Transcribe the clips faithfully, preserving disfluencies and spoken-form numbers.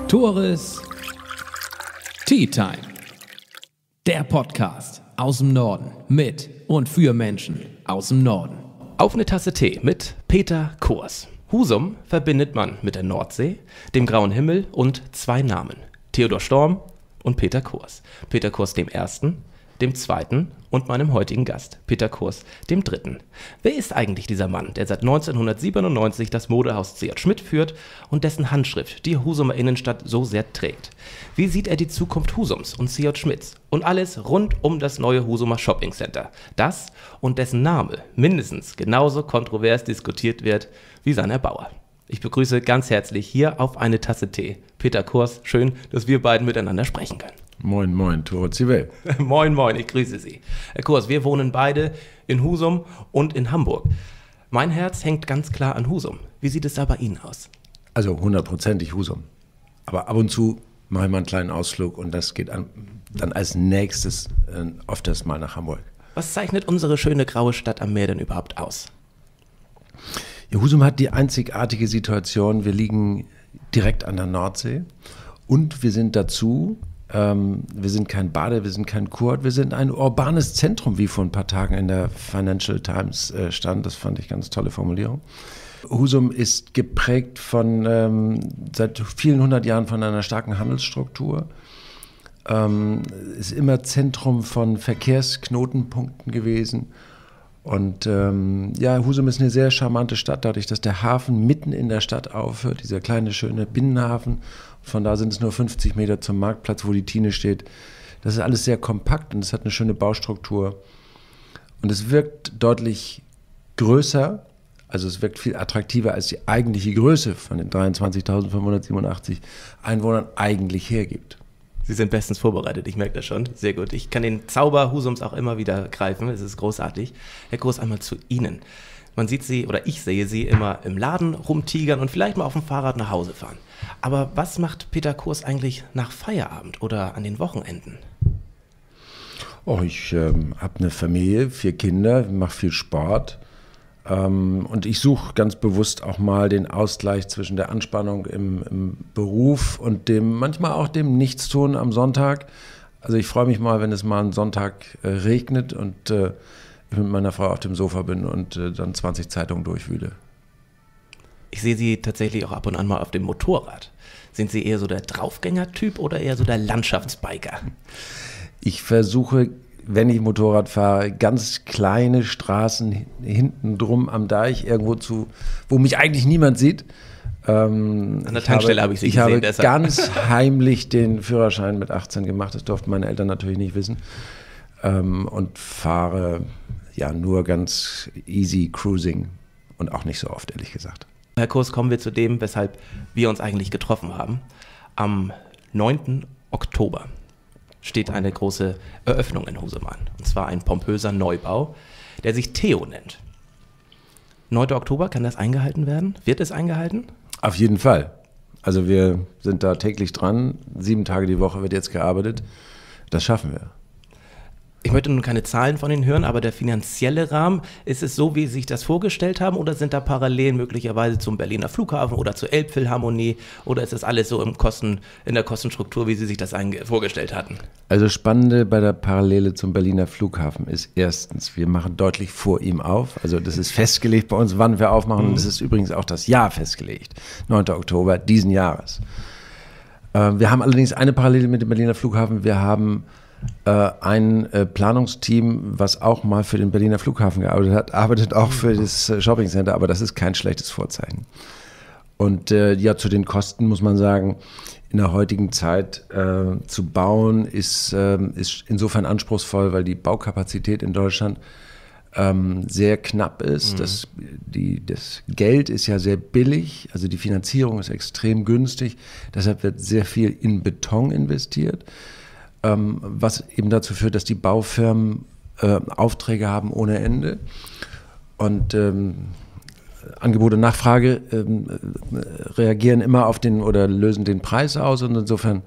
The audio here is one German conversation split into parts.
Tores Tea Time. Der Podcast aus dem Norden mit und für Menschen aus dem Norden. Auf eine Tasse Tee mit Peter Kors. Husum verbindet man mit der Nordsee, dem grauen Himmel und zwei Namen. Theodor Storm und Peter Kors. Peter Kors dem Ersten, dem Zweiten und meinem heutigen Gast, Peter Kors dem Dritten. Wer ist eigentlich dieser Mann, der seit neunzehnhundertsiebenundneunzig das Modehaus C J. Schmidt führt und dessen Handschrift die Husumer Innenstadt so sehr trägt? Wie sieht er die Zukunft Husums und C J. Schmidts und alles rund um das neue Husumer Shopping Center? Das und dessen Name mindestens genauso kontrovers diskutiert wird wie sein Erbauer. Ich begrüße ganz herzlich hier auf eine Tasse Tee Peter Kors. Schön, dass wir beiden miteinander sprechen können. Moin, moin, Tore Zivel. Moin, moin, ich grüße Sie. Herr Kors, wir wohnen beide in Husum und in Hamburg. Mein Herz hängt ganz klar an Husum. Wie sieht es da bei Ihnen aus? Also hundertprozentig Husum. Aber ab und zu mache ich mal einen kleinen Ausflug und das geht an, dann als nächstes äh, oft das mal nach Hamburg. Was zeichnet unsere schöne graue Stadt am Meer denn überhaupt aus? Ja, Husum hat die einzigartige Situation, wir liegen direkt an der Nordsee und wir sind dazu... Ähm, wir sind kein Bade, wir sind kein Kurort, wir sind ein urbanes Zentrum, wie vor ein paar Tagen in der Financial Times äh, stand. Das fand ich ganz tolle Formulierung. Husum ist geprägt von ähm, seit vielen hundert Jahren von einer starken Handelsstruktur. Ähm, ist immer Zentrum von Verkehrsknotenpunkten gewesen. Und ähm, ja, Husum ist eine sehr charmante Stadt, dadurch, dass der Hafen mitten in der Stadt aufhört, dieser kleine, schöne Binnenhafen. Von da sind es nur fünfzig Meter zum Marktplatz, wo die Tine steht. Das ist alles sehr kompakt und es hat eine schöne Baustruktur. Und es wirkt deutlich größer, also es wirkt viel attraktiver, als die eigentliche Größe von den dreiundzwanzigtausendfünfhundertsiebenundachtzig Einwohnern eigentlich hergibt. Sie sind bestens vorbereitet, ich merke das schon. Sehr gut. Ich kann den Zauber Husums auch immer wieder greifen, es ist großartig. Herr Kors, einmal zu Ihnen. Man sieht Sie, oder ich sehe Sie immer im Laden rumtigern und vielleicht mal auf dem Fahrrad nach Hause fahren. Aber was macht Peter Kors eigentlich nach Feierabend oder an den Wochenenden? Oh, ich ähm, habe eine Familie, vier Kinder, mache viel Sport. Ähm, und ich suche ganz bewusst auch mal den Ausgleich zwischen der Anspannung im, im Beruf und dem manchmal auch dem Nichtstun am Sonntag. Also ich freue mich mal, wenn es mal einen Sonntag äh, regnet und äh, ich mit meiner Frau auf dem Sofa bin und äh, dann zwanzig Zeitungen durchwühle. Ich sehe Sie tatsächlich auch ab und an mal auf dem Motorrad. Sind Sie eher so der Draufgänger-Typ oder eher so der Landschaftsbiker? Ich versuche, wenn ich Motorrad fahre, ganz kleine Straßen hinten drum am Deich, irgendwo zu, wo mich eigentlich niemand sieht. Ähm, An der Tankstelle habe, habe ich Sie ich gesehen. Ich habe deshalb. ganz heimlich den Führerschein mit achtzehn gemacht, das durften meine Eltern natürlich nicht wissen. Ähm, und fahre ja nur ganz easy cruising und auch nicht so oft, ehrlich gesagt. Herr Kors, kommen wir zu dem, weshalb wir uns eigentlich getroffen haben. Am neunten Oktober steht eine große Eröffnung in Husum an. Und zwar ein pompöser Neubau, der sich Theo nennt. neunten Oktober, kann das eingehalten werden? Wird es eingehalten? Auf jeden Fall. Also wir sind da täglich dran. Sieben Tage die Woche wird jetzt gearbeitet. Das schaffen wir. Ich möchte nun keine Zahlen von Ihnen hören, aber der finanzielle Rahmen, ist es so, wie Sie sich das vorgestellt haben, oder sind da Parallelen möglicherweise zum Berliner Flughafen oder zur Elbphilharmonie, oder ist das alles so im Kosten, in der Kostenstruktur, wie Sie sich das vorgestellt hatten? Also Spannende bei der Parallele zum Berliner Flughafen ist erstens, wir machen deutlich vor ihm auf, also das ist festgelegt bei uns, wann wir aufmachen, und es ist übrigens auch das Jahr festgelegt, neunten Oktober diesen Jahres. Wir haben allerdings eine Parallele mit dem Berliner Flughafen, wir haben ein Planungsteam, was auch mal für den Berliner Flughafen gearbeitet hat, arbeitet auch für das Shopping Center, aber das ist kein schlechtes Vorzeichen. Und äh, ja, zu den Kosten muss man sagen, in der heutigen Zeit äh, zu bauen ist, äh, ist insofern anspruchsvoll, weil die Baukapazität in Deutschland ähm, sehr knapp ist. Mhm. Das, die, das Geld ist ja sehr billig, also die Finanzierung ist extrem günstig, deshalb wird sehr viel in Beton investiert. Ähm, was eben dazu führt, dass die Baufirmen äh, Aufträge haben ohne Ende und ähm, Angebot und Nachfrage ähm, reagieren immer auf den oder lösen den Preis aus, und insofern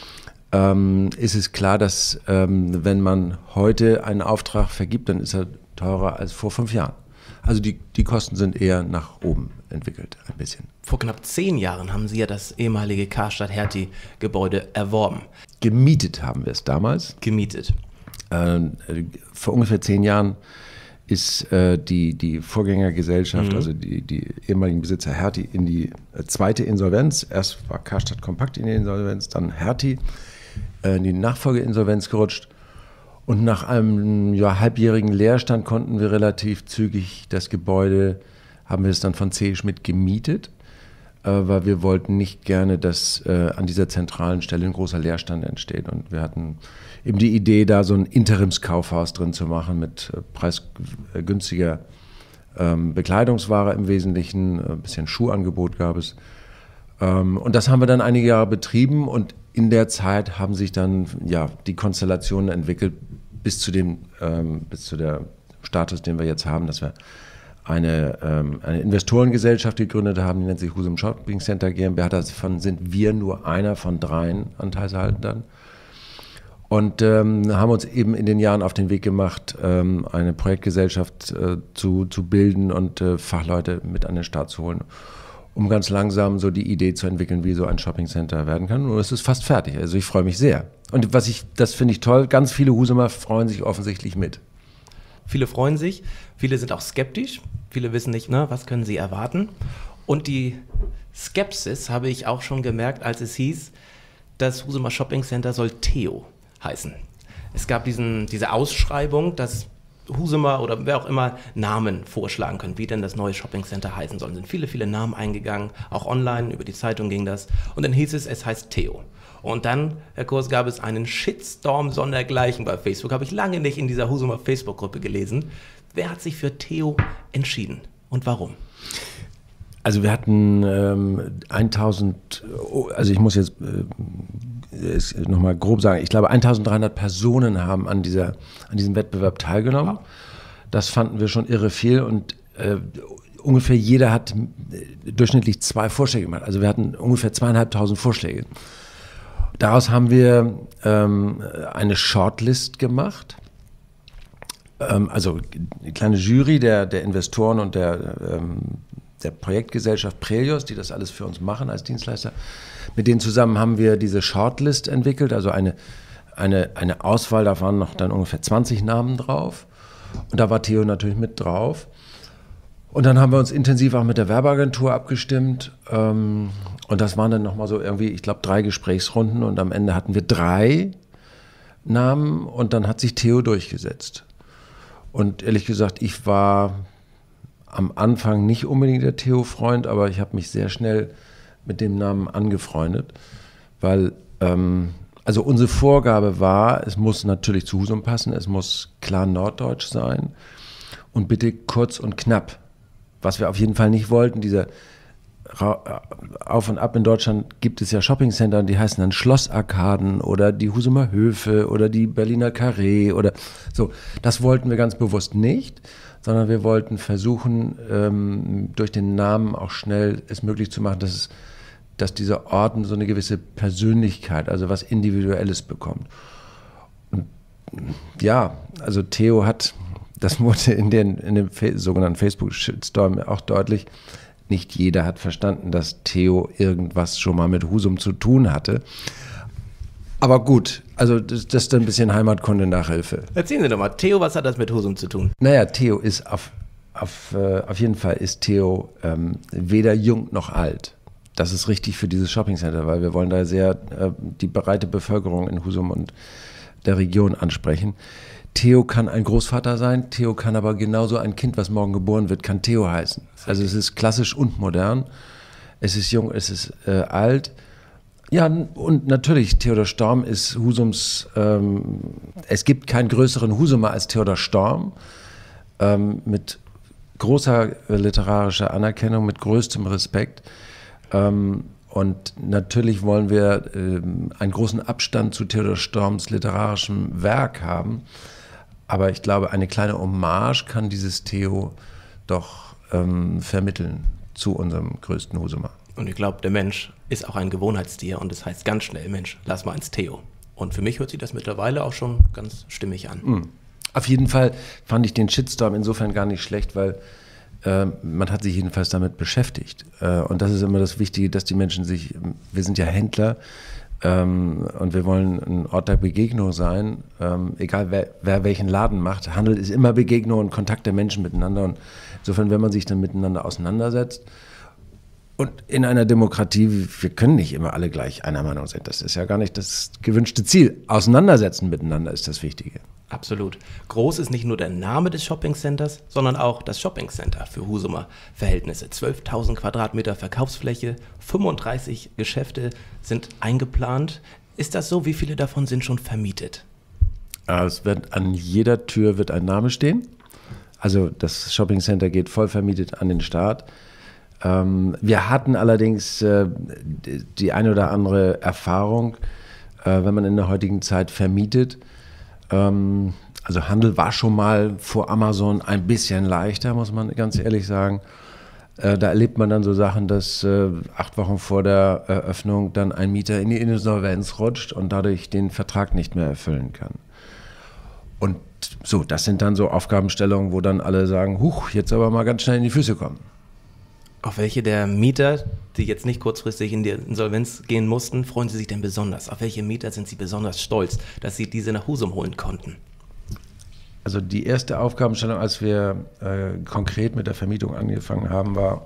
ähm, ist es klar, dass ähm, wenn man heute einen Auftrag vergibt, dann ist er teurer als vor fünf Jahren. Also die, die Kosten sind eher nach oben entwickelt, ein bisschen. Vor knapp zehn Jahren haben Sie ja das ehemalige Karstadt-Hertie-Gebäude erworben. Gemietet haben wir es damals. Gemietet. Äh, vor ungefähr zehn Jahren ist äh, die, die Vorgängergesellschaft, mhm. also die, die ehemaligen Besitzer Hertie, in die äh, zweite Insolvenz. Erst war Karstadt Kompakt in die Insolvenz, dann Hertie äh, in die Nachfolgeinsolvenz gerutscht. Und nach einem ja, halbjährigen Leerstand konnten wir relativ zügig das Gebäude, haben wir es dann von C E Schmidt gemietet, äh, weil wir wollten nicht gerne, dass äh, an dieser zentralen Stelle ein großer Leerstand entsteht. Und wir hatten eben die Idee, da so ein Interimskaufhaus drin zu machen mit äh, preisgünstiger ähm, Bekleidungsware im Wesentlichen, ein bisschen Schuhangebot gab es. Ähm, und das haben wir dann einige Jahre betrieben und in der Zeit haben sich dann ja, die Konstellationen entwickelt bis zu dem ähm, bis zu der Status, den wir jetzt haben, dass wir eine, ähm, eine Investorengesellschaft gegründet haben, die nennt sich Husum Shopping Center GmbH. Davon sind wir nur einer von dreien Anteilshaltern. Und ähm, haben uns eben in den Jahren auf den Weg gemacht, ähm, eine Projektgesellschaft äh, zu, zu bilden und äh, Fachleute mit an den Start zu holen, um ganz langsam so die Idee zu entwickeln, wie so ein Shoppingcenter werden kann. Und es ist fast fertig. Also ich freue mich sehr. Und was ich, das finde ich toll, ganz viele Husumer freuen sich offensichtlich mit. Viele freuen sich, viele sind auch skeptisch, viele wissen nicht, ne, was können sie erwarten. Und die Skepsis habe ich auch schon gemerkt, als es hieß, das Husumer Shopping Center soll Theo heißen. Es gab diesen, diese Ausschreibung, dass Husumer oder wer auch immer Namen vorschlagen können, wie denn das neue Shoppingcenter heißen soll. Es sind viele, viele Namen eingegangen, auch online, über die Zeitung ging das. Und dann hieß es, es heißt Theo. Und dann, Herr Kurs, gab es einen Shitstorm sondergleichen bei Facebook. Habe ich lange nicht in dieser Husumer Facebook-Gruppe gelesen. Wer hat sich für Theo entschieden und warum? Also wir hatten ähm, tausend, also ich muss jetzt äh, nochmal grob sagen, ich glaube eintausenddreihundert Personen haben an, dieser, an diesem Wettbewerb teilgenommen. Das fanden wir schon irre viel und äh, ungefähr jeder hat äh, durchschnittlich zwei Vorschläge gemacht. Also wir hatten ungefähr zweieinhalbtausend Vorschläge. Daraus haben wir ähm, eine Shortlist gemacht. Ähm, also eine kleine Jury der, der Investoren und der ähm, der Projektgesellschaft Prelios, die das alles für uns machen als Dienstleister. Mit denen zusammen haben wir diese Shortlist entwickelt, also eine, eine, eine Auswahl, da waren noch dann ungefähr zwanzig Namen drauf. Und da war Theo natürlich mit drauf. Und dann haben wir uns intensiv auch mit der Werbeagentur abgestimmt. Und das waren dann nochmal so irgendwie, ich glaube, drei Gesprächsrunden. Und am Ende hatten wir drei Namen und dann hat sich Theo durchgesetzt. Und ehrlich gesagt, ich war am Anfang nicht unbedingt der Theo-Freund, aber ich habe mich sehr schnell mit dem Namen angefreundet, weil ähm, also unsere Vorgabe war, es muss natürlich zu Husum passen, es muss klar norddeutsch sein und bitte kurz und knapp. Was wir auf jeden Fall nicht wollten, dieser Auf und Ab in Deutschland gibt es ja Shoppingcenter, die heißen dann Schlossarkaden oder die Husumer Höfe oder die Berliner Carré oder so. Das wollten wir ganz bewusst nicht, sondern wir wollten versuchen, ähm, durch den Namen auch schnell es möglich zu machen, dass, es, dass dieser Ort so eine gewisse Persönlichkeit, also was Individuelles bekommt. Und ja, also Theo hat, das wurde in, den, in dem sogenannten Facebook-Shitstorm auch deutlich, nicht jeder hat verstanden, dass Theo irgendwas schon mal mit Husum zu tun hatte. Aber gut, also das, das ist ein bisschen Heimatkunde-Nachhilfe. Erzählen Sie doch mal, Theo, was hat das mit Husum zu tun? Naja, Theo ist auf, auf, äh, auf jeden Fall ist Theo ähm, weder jung noch alt. Das ist richtig für dieses Shoppingcenter, weil wir wollen da sehr äh, die breite Bevölkerung in Husum und der Region ansprechen. Theo kann ein Großvater sein, Theo kann aber genauso ein Kind, was morgen geboren wird, kann Theo heißen. Also es ist klassisch und modern, es ist jung, es ist äh, alt. Ja, und natürlich, Theodor Storm ist Husums, ähm, es gibt keinen größeren Husumer als Theodor Storm, ähm, mit großer literarischer Anerkennung, mit größtem Respekt. Ähm, und natürlich wollen wir ähm, einen großen Abstand zu Theodor Storms literarischem Werk haben. Aber ich glaube, eine kleine Hommage kann dieses Theo doch ähm, vermitteln zu unserem größten Husumer. Und ich glaube, der Mensch ist auch ein Gewohnheitstier und das heißt ganz schnell, Mensch, lass mal ins Theo. Und für mich hört sich das mittlerweile auch schon ganz stimmig an. Mhm. Auf jeden Fall fand ich den Shitstorm insofern gar nicht schlecht, weil äh, man hat sich jedenfalls damit beschäftigt. Äh, und das ist immer das Wichtige, dass die Menschen sich, wir sind ja Händler, ähm, und wir wollen ein Ort der Begegnung sein, ähm, egal wer, wer welchen Laden macht. Handel ist immer Begegnung und Kontakt der Menschen miteinander. Und insofern, wenn man sich dann miteinander auseinandersetzt, und in einer Demokratie, wir können nicht immer alle gleich einer Meinung sein. Das ist ja gar nicht das gewünschte Ziel. Auseinandersetzen miteinander ist das Wichtige. Absolut. Groß ist nicht nur der Name des Shoppingcenters, sondern auch das Shoppingcenter für Husumer Verhältnisse. zwölftausend Quadratmeter Verkaufsfläche, fünfunddreißig Geschäfte sind eingeplant. Ist das so? Wie viele davon sind schon vermietet? Es wird an jeder Tür wird ein Name stehen. Also das Shoppingcenter geht voll vermietet an den Start. Wir hatten allerdings äh, die eine oder andere Erfahrung, äh, wenn man in der heutigen Zeit vermietet. Ähm, also Handel war schon mal vor Amazon ein bisschen leichter, muss man ganz ehrlich sagen. Äh, da erlebt man dann so Sachen, dass äh, acht Wochen vor der Eröffnung dann ein Mieter in die Insolvenz rutscht und dadurch den Vertrag nicht mehr erfüllen kann. Und so, das sind dann so Aufgabenstellungen, wo dann alle sagen, huch, jetzt aber mal ganz schnell in die Füße kommen. Auf welche der Mieter, die jetzt nicht kurzfristig in die Insolvenz gehen mussten, freuen Sie sich denn besonders? Auf welche Mieter sind Sie besonders stolz, dass Sie diese nach Husum holen konnten? Also die erste Aufgabenstellung, als wir äh, konkret mit der Vermietung angefangen haben, war,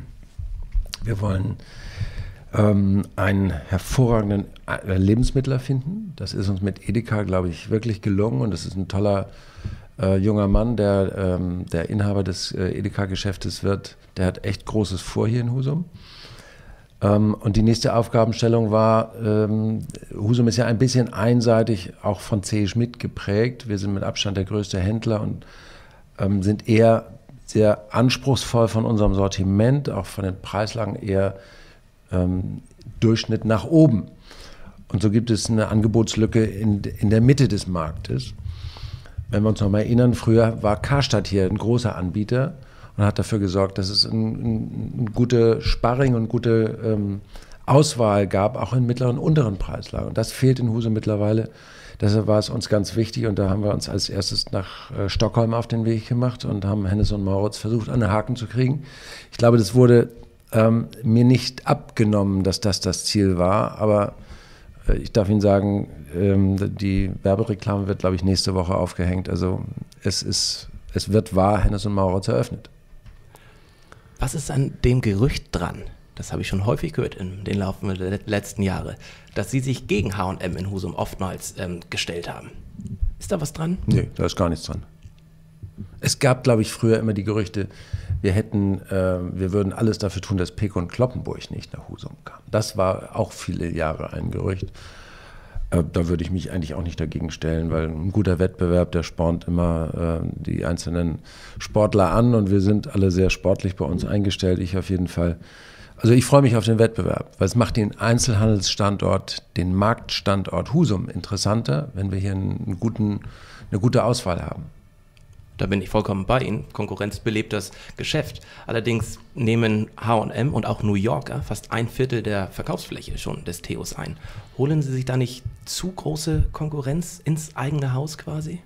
wir wollen ähm, einen hervorragenden äh, Lebensmittler finden. Das ist uns mit Edeka, glaube ich, wirklich gelungen und das ist ein toller Äh, junger Mann, der, ähm, der Inhaber des äh, Edeka-Geschäftes wird, der hat echt Großes vor hier in Husum. Ähm, und die nächste Aufgabenstellung war, ähm, Husum ist ja ein bisschen einseitig auch von C E Schmidt geprägt. Wir sind mit Abstand der größte Händler und ähm, sind eher sehr anspruchsvoll von unserem Sortiment, auch von den Preislagen eher ähm, Durchschnitt nach oben. Und so gibt es eine Angebotslücke in, in der Mitte des Marktes. Wenn wir uns noch mal erinnern, früher war Karstadt hier ein großer Anbieter und hat dafür gesorgt, dass es eine ein, ein gute Sparring und gute ähm, Auswahl gab, auch in mittleren und unteren Preislagen. Und das fehlt in Husum mittlerweile. Deshalb war es uns ganz wichtig und da haben wir uns als erstes nach äh, Stockholm auf den Weg gemacht und haben Hennes und Mauritz versucht, an den Haken zu kriegen. Ich glaube, das wurde ähm, mir nicht abgenommen, dass das das Ziel war, aber ich darf Ihnen sagen, die Werbereklame wird, glaube ich, nächste Woche aufgehängt. Also es ist, es wird wahr, Hennes und Mauritz eröffnet. Was ist an dem Gerücht dran? Das habe ich schon häufig gehört in den Laufen der letzten Jahre, dass Sie sich gegen H und M in Husum oftmals ähm, gestellt haben. Ist da was dran? Nee, da ist gar nichts dran. Es gab, glaube ich, früher immer die Gerüchte, wir hätten, äh, wir würden alles dafür tun, dass Peko und Kloppenburg nicht nach Husum kam. Das war auch viele Jahre ein Gerücht. Äh, da würde ich mich eigentlich auch nicht dagegen stellen, weil ein guter Wettbewerb, der spornt immer äh, die einzelnen Sportler an und wir sind alle sehr sportlich bei uns eingestellt, ich auf jeden Fall. Also ich freue mich auf den Wettbewerb, weil es macht den Einzelhandelsstandort, den Marktstandort Husum interessanter, wenn wir hier einen guten, eine gute Auswahl haben. Da bin ich vollkommen bei Ihnen. Konkurrenz belebt das Geschäft. Allerdings nehmen H und M und auch New Yorker fast ein Viertel der Verkaufsfläche schon des Theos ein. Holen Sie sich da nicht zu große Konkurrenz ins eigene Haus quasi?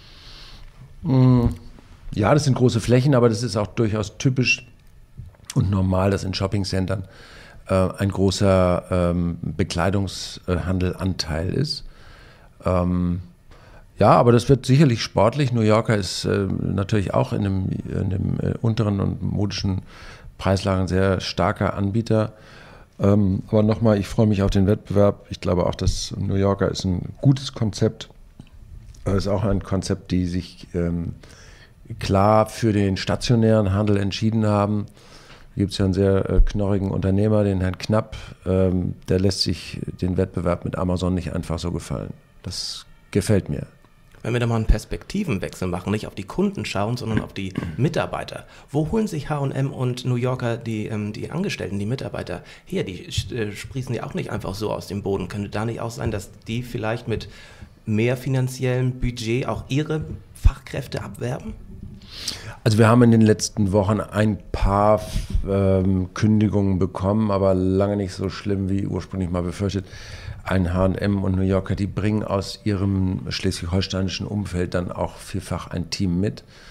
Ja, das sind große Flächen, aber das ist auch durchaus typisch und normal, dass in Shoppingcentern äh, ein großer ähm, Bekleidungshandelanteil ist. Ähm, Ja, aber das wird sicherlich sportlich. New Yorker ist äh, natürlich auch in dem, in dem äh, unteren und modischen Preislagen ein sehr starker Anbieter. Ähm, aber nochmal, ich freue mich auf den Wettbewerb. Ich glaube auch, dass New Yorker ist ein gutes Konzept. Es ist auch ein Konzept, die sich ähm, klar für den stationären Handel entschieden haben. Da gibt es ja einen sehr äh, knorrigen Unternehmer, den Herrn Knapp. Ähm, der lässt sich den Wettbewerb mit Amazon nicht einfach so gefallen. Das gefällt mir. Wenn wir da mal einen Perspektivenwechsel machen, nicht auf die Kunden schauen, sondern auf die Mitarbeiter. Wo holen sich H und M und New Yorker die, ähm, die Angestellten, die Mitarbeiter her? Die äh, sprießen ja auch nicht einfach so aus dem Boden. Könnte da nicht auch sein, dass die vielleicht mit mehr finanziellem Budget auch ihre Fachkräfte abwerben? Also wir haben in den letzten Wochen ein paar ähm, Kündigungen bekommen, aber lange nicht so schlimm wie ursprünglich mal befürchtet. Ein H und M und New Yorker, die bringen aus ihrem schleswig-holsteinischen Umfeld dann auch vielfach ein Team mit.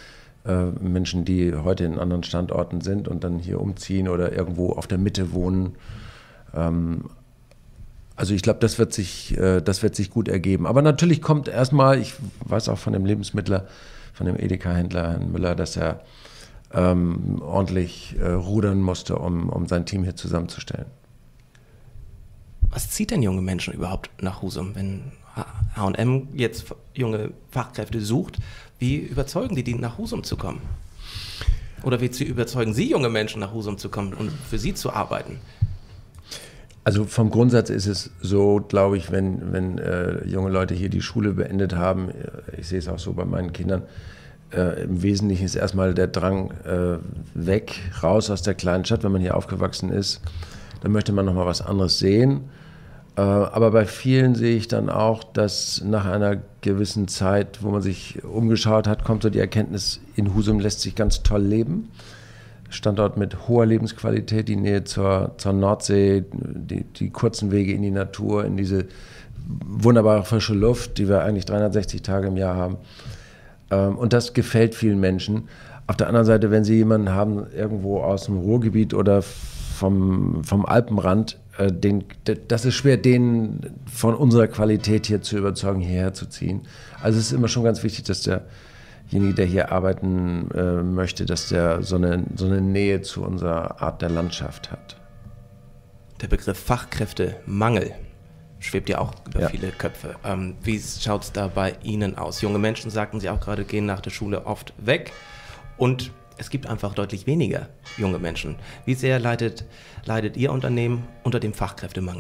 äh, Menschen, die heute in anderen Standorten sind und dann hier umziehen oder irgendwo auf der Mitte wohnen. Ähm, also ich glaube, das wird sich, äh, das wird sich gut ergeben. Aber natürlich kommt erstmal, ich weiß auch von dem Lebensmittler, von dem Edeka-Händler Herrn Müller, dass er ähm, ordentlich äh, rudern musste, um, um sein Team hier zusammenzustellen. Was zieht denn junge Menschen überhaupt nach Husum, wenn H und M jetzt junge Fachkräfte sucht? Wie überzeugen die die, nach Husum zu kommen? Oder wie überzeugen Sie junge Menschen, nach Husum zu kommen und für Sie zu arbeiten? Also vom Grundsatz ist es so, glaube ich, wenn, wenn äh, junge Leute hier die Schule beendet haben, ich sehe es auch so bei meinen Kindern, äh, im Wesentlichen ist erstmal der Drang äh, weg, raus aus der kleinen Stadt, wenn man hier aufgewachsen ist. Dann möchte man nochmal was anderes sehen. Äh, aber bei vielen sehe ich dann auch, dass nach einer gewissen Zeit, wo man sich umgeschaut hat, kommt so die Erkenntnis, in Husum lässt sich ganz toll leben. Standort mit hoher Lebensqualität, die Nähe zur, zur Nordsee, die, die kurzen Wege in die Natur, in diese wunderbare frische Luft, die wir eigentlich dreihundertsechzig Tage im Jahr haben. Ähm, und das gefällt vielen Menschen. Auf der anderen Seite, wenn Sie jemanden haben, irgendwo aus dem Ruhrgebiet oder vom, vom Alpenrand, äh, den, das ist schwer, den von unserer Qualität hier zu überzeugen, hierher zu ziehen. Also es ist immer schon ganz wichtig, dass der derjenige, der hier arbeiten äh, möchte, dass der so eine, so eine Nähe zu unserer Art der Landschaft hat. Der Begriff Fachkräftemangel schwebt ja auch über ja. viele Köpfe. Ähm, wie schaut es da bei Ihnen aus? Junge Menschen, sagten Sie auch gerade, gehen nach der Schule oft weg und es gibt einfach deutlich weniger junge Menschen. Wie sehr leidet, leidet Ihr Unternehmen unter dem Fachkräftemangel?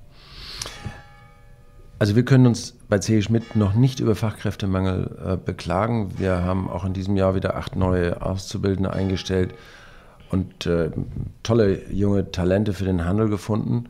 Also wir können uns bei C E Schmidt noch nicht über Fachkräftemangel äh, beklagen. Wir haben auch in diesem Jahr wieder acht neue Auszubildende eingestellt und äh, tolle junge Talente für den Handel gefunden.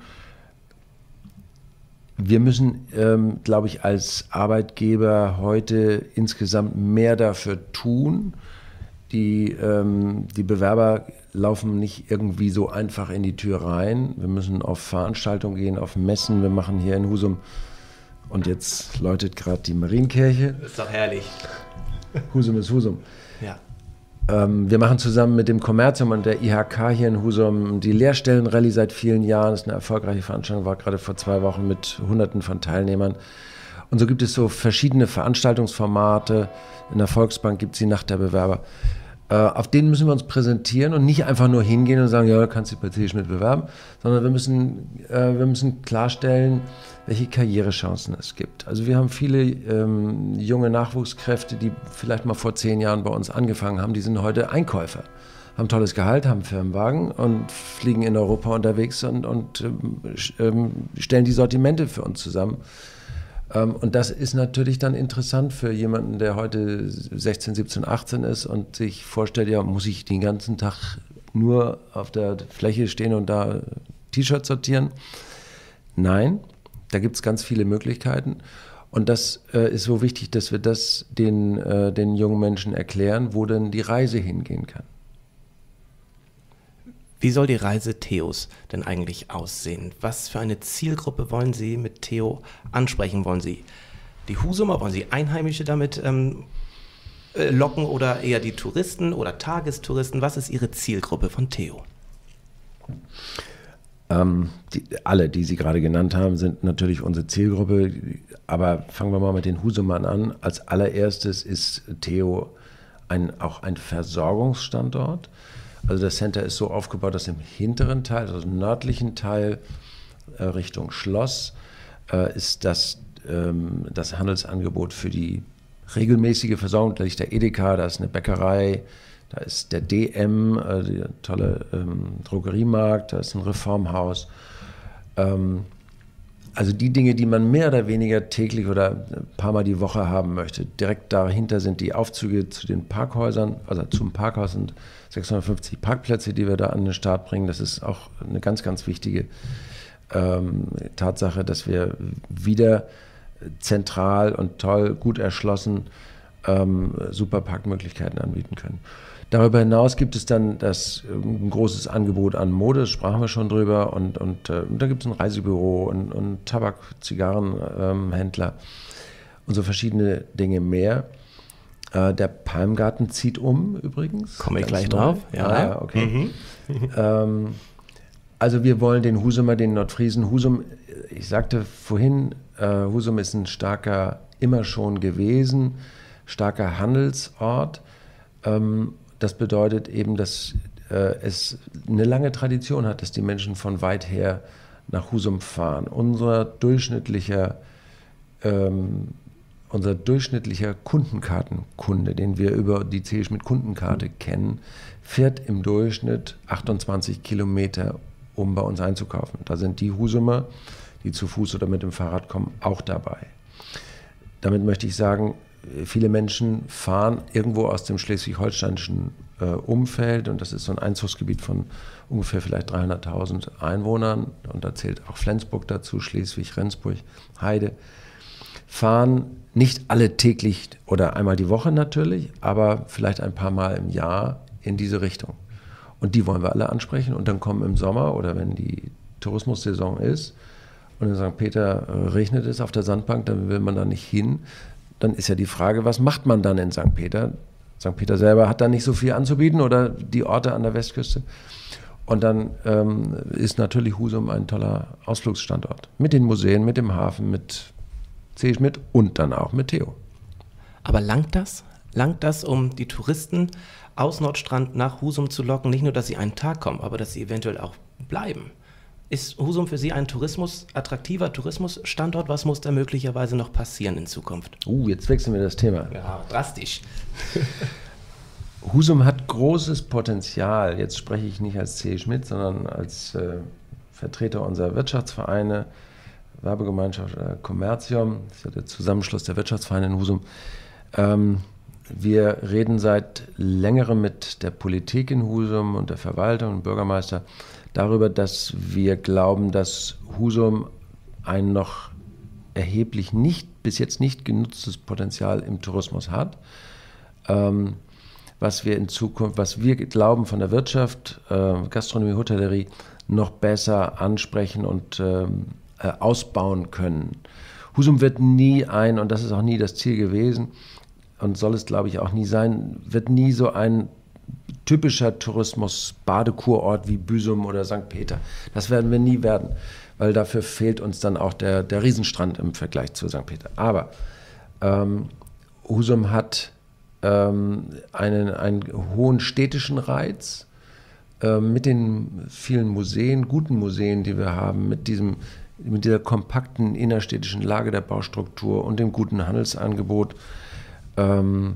Wir müssen, ähm, glaube ich, als Arbeitgeber heute insgesamt mehr dafür tun. Die, ähm, die Bewerber laufen nicht irgendwie so einfach in die Tür rein. Wir müssen auf Veranstaltungen gehen, auf Messen. Wir machen hier in Husum. Und jetzt läutet gerade die Marienkirche. Das ist doch herrlich. Husum ist Husum. Ja. Ähm, wir machen zusammen mit dem Kommerzium und der I H K hier in Husum die Lehrstellenrallye seit vielen Jahren. Das ist eine erfolgreiche Veranstaltung, war gerade vor zwei Wochen mit Hunderten von Teilnehmern. Und so gibt es so verschiedene Veranstaltungsformate. In der Volksbank gibt es die Nacht der Bewerber. Äh, auf denen müssen wir uns präsentieren und nicht einfach nur hingehen und sagen, ja, kannst du dich bei C E Schmidt bewerben, sondern wir müssen, äh, wir müssen klarstellen, welche Karrierechancen es gibt. Also wir haben viele ähm, junge Nachwuchskräfte, die vielleicht mal vor zehn Jahren bei uns angefangen haben, die sind heute Einkäufer, haben tolles Gehalt, haben Firmenwagen und fliegen in Europa unterwegs und, und ähm, stellen die Sortimente für uns zusammen. Ähm, und das ist natürlich dann interessant für jemanden, der heute sechzehn, siebzehn, achtzehn ist und sich vorstellt, ja, muss ich den ganzen Tag nur auf der Fläche stehen und da T-Shirts sortieren? Nein. Da gibt es ganz viele Möglichkeiten und das äh, ist so wichtig, dass wir das den, äh, den jungen Menschen erklären, wo denn die Reise hingehen kann. Wie soll die Reise Theos denn eigentlich aussehen? Was für eine Zielgruppe wollen Sie mit Theo ansprechen? Wollen Sie die Husumer, wollen Sie Einheimische damit ähm, äh, locken oder eher die Touristen oder Tagestouristen? Was ist Ihre Zielgruppe von Theo? Ähm, die, alle, die Sie gerade genannt haben, sind natürlich unsere Zielgruppe, aber fangen wir mal mit den Husumern an. Als allererstes ist Theo ein, auch ein Versorgungsstandort. Also das Center ist so aufgebaut, dass im hinteren Teil, also im nördlichen Teil äh, Richtung Schloss, äh, ist das, ähm, das Handelsangebot für die regelmäßige Versorgung. Da liegt der Edeka, da ist eine Bäckerei, da ist der D M, äh, der tolle ähm, Drogeriemarkt, da ist ein Reformhaus. Ähm, also die Dinge, die man mehr oder weniger täglich oder ein paar Mal die Woche haben möchte. Direkt dahinter sind die Aufzüge zu den Parkhäusern, also zum Parkhaus sind sechshundertfünfzig Parkplätze, die wir da an den Start bringen. Das ist auch eine ganz, ganz wichtige ähm, Tatsache, dass wir wieder zentral und toll, gut erschlossen ähm, super Parkmöglichkeiten anbieten können. Darüber hinaus gibt es dann das, ein großes Angebot an Mode, das sprachen wir schon drüber, und, und äh, da gibt es ein Reisebüro und, und Tabak-, Zigarrenhändler ähm, und so verschiedene Dinge mehr. Äh, der Palmgarten zieht um übrigens. Komme ich Ganz gleich neu. drauf. Ja, ah, ja okay. Mhm. ähm, also wir wollen den Husumer, den Nordfriesen. Husum, ich sagte vorhin, äh, Husum ist ein starker, immer schon gewesen, starker Handelsort. Ähm, das bedeutet eben, dass äh, es eine lange Tradition hat, dass die Menschen von weit her nach Husum fahren. Unser durchschnittlicher, ähm, unser durchschnittlicher Kundenkartenkunde, den wir über die C. Schmidt Kundenkarte kennen, fährt im Durchschnitt achtundzwanzig Kilometer, um bei uns einzukaufen. Da sind die Husumer, die zu Fuß oder mit dem Fahrrad kommen, auch dabei. Damit möchte ich sagen, viele Menschen fahren irgendwo aus dem schleswig-holsteinischen äh, Umfeld, und das ist so ein Einzugsgebiet von ungefähr vielleicht dreihunderttausend Einwohnern, und da zählt auch Flensburg dazu, Schleswig, Rendsburg, Heide, fahren nicht alle täglich oder einmal die Woche natürlich, aber vielleicht ein paar Mal im Jahr in diese Richtung. Und die wollen wir alle ansprechen, und dann kommen im Sommer oder wenn die Tourismussaison ist und in Sankt Peter äh, regnet es auf der Sandbank, dann will man da nicht hin. Dann ist ja die Frage, was macht man dann in Sankt Peter? Sankt Peter selber hat da nicht so viel anzubieten oder die Orte an der Westküste. Und dann ähm, ist natürlich Husum ein toller Ausflugsstandort. Mit den Museen, mit dem Hafen, mit C. Schmidt und dann auch mit Theo. Aber langt das? Langt das, um die Touristen aus Nordstrand nach Husum zu locken? Nicht nur, dass sie einen Tag kommen, aber dass sie eventuell auch bleiben. Ist Husum für Sie ein Tourismus, attraktiver Tourismusstandort? Was muss da möglicherweise noch passieren in Zukunft? Uh, jetzt wechseln wir das Thema. Ja, drastisch. Husum hat großes Potenzial. Jetzt spreche ich nicht als C. Schmidt, sondern als äh, Vertreter unserer Wirtschaftsvereine, Werbegemeinschaft äh, Commercium, das ist ja der Zusammenschluss der Wirtschaftsvereine in Husum. Ähm, wir reden seit längerem mit der Politik in Husum und der Verwaltung und Bürgermeister darüber, dass wir glauben, dass Husum ein noch erheblich nicht, bis jetzt nicht genutztes Potenzial im Tourismus hat. Ähm, was wir in Zukunft, was wir glauben von der Wirtschaft, äh, Gastronomie, Hotellerie noch besser ansprechen und ähm, äh, ausbauen können. Husum wird nie ein, und das ist auch nie das Ziel gewesen und soll es glaube ich auch nie sein, wird nie so ein typischer Tourismus-Badekurort wie Büsum oder Sankt Peter. Das werden wir nie werden, weil dafür fehlt uns dann auch der, der Riesenstrand im Vergleich zu Sankt Peter. Aber ähm, Husum hat ähm, einen, einen hohen städtischen Reiz äh, mit den vielen Museen, guten Museen, die wir haben, mit, diesem, mit dieser kompakten innerstädtischen Lage der Baustruktur und dem guten Handelsangebot. Ähm,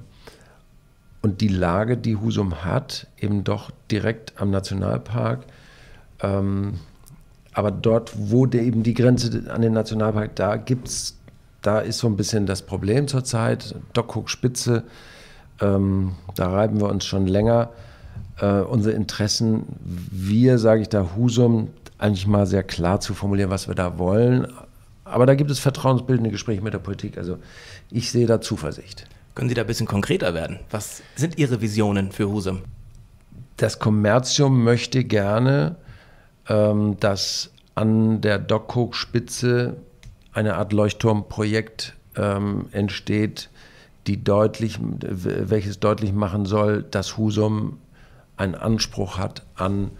Und die Lage, die Husum hat, eben doch direkt am Nationalpark, ähm, aber dort, wo der eben die Grenze an den Nationalpark, da gibt's, da ist so ein bisschen das Problem zurzeit, Dockhook-Spitze, ähm, da reiben wir uns schon länger. Äh, unsere Interessen, wir, sage ich da, Husum, eigentlich mal sehr klar zu formulieren, was wir da wollen, aber da gibt es vertrauensbildende Gespräche mit der Politik, also ich sehe da Zuversicht. Können Sie da ein bisschen konkreter werden? Was sind Ihre Visionen für Husum? Das Commercium möchte gerne, ähm, dass an der Dockhook-Spitze eine Art Leuchtturmprojekt ähm, entsteht, die deutlich, welches deutlich machen soll, dass Husum einen Anspruch hat an,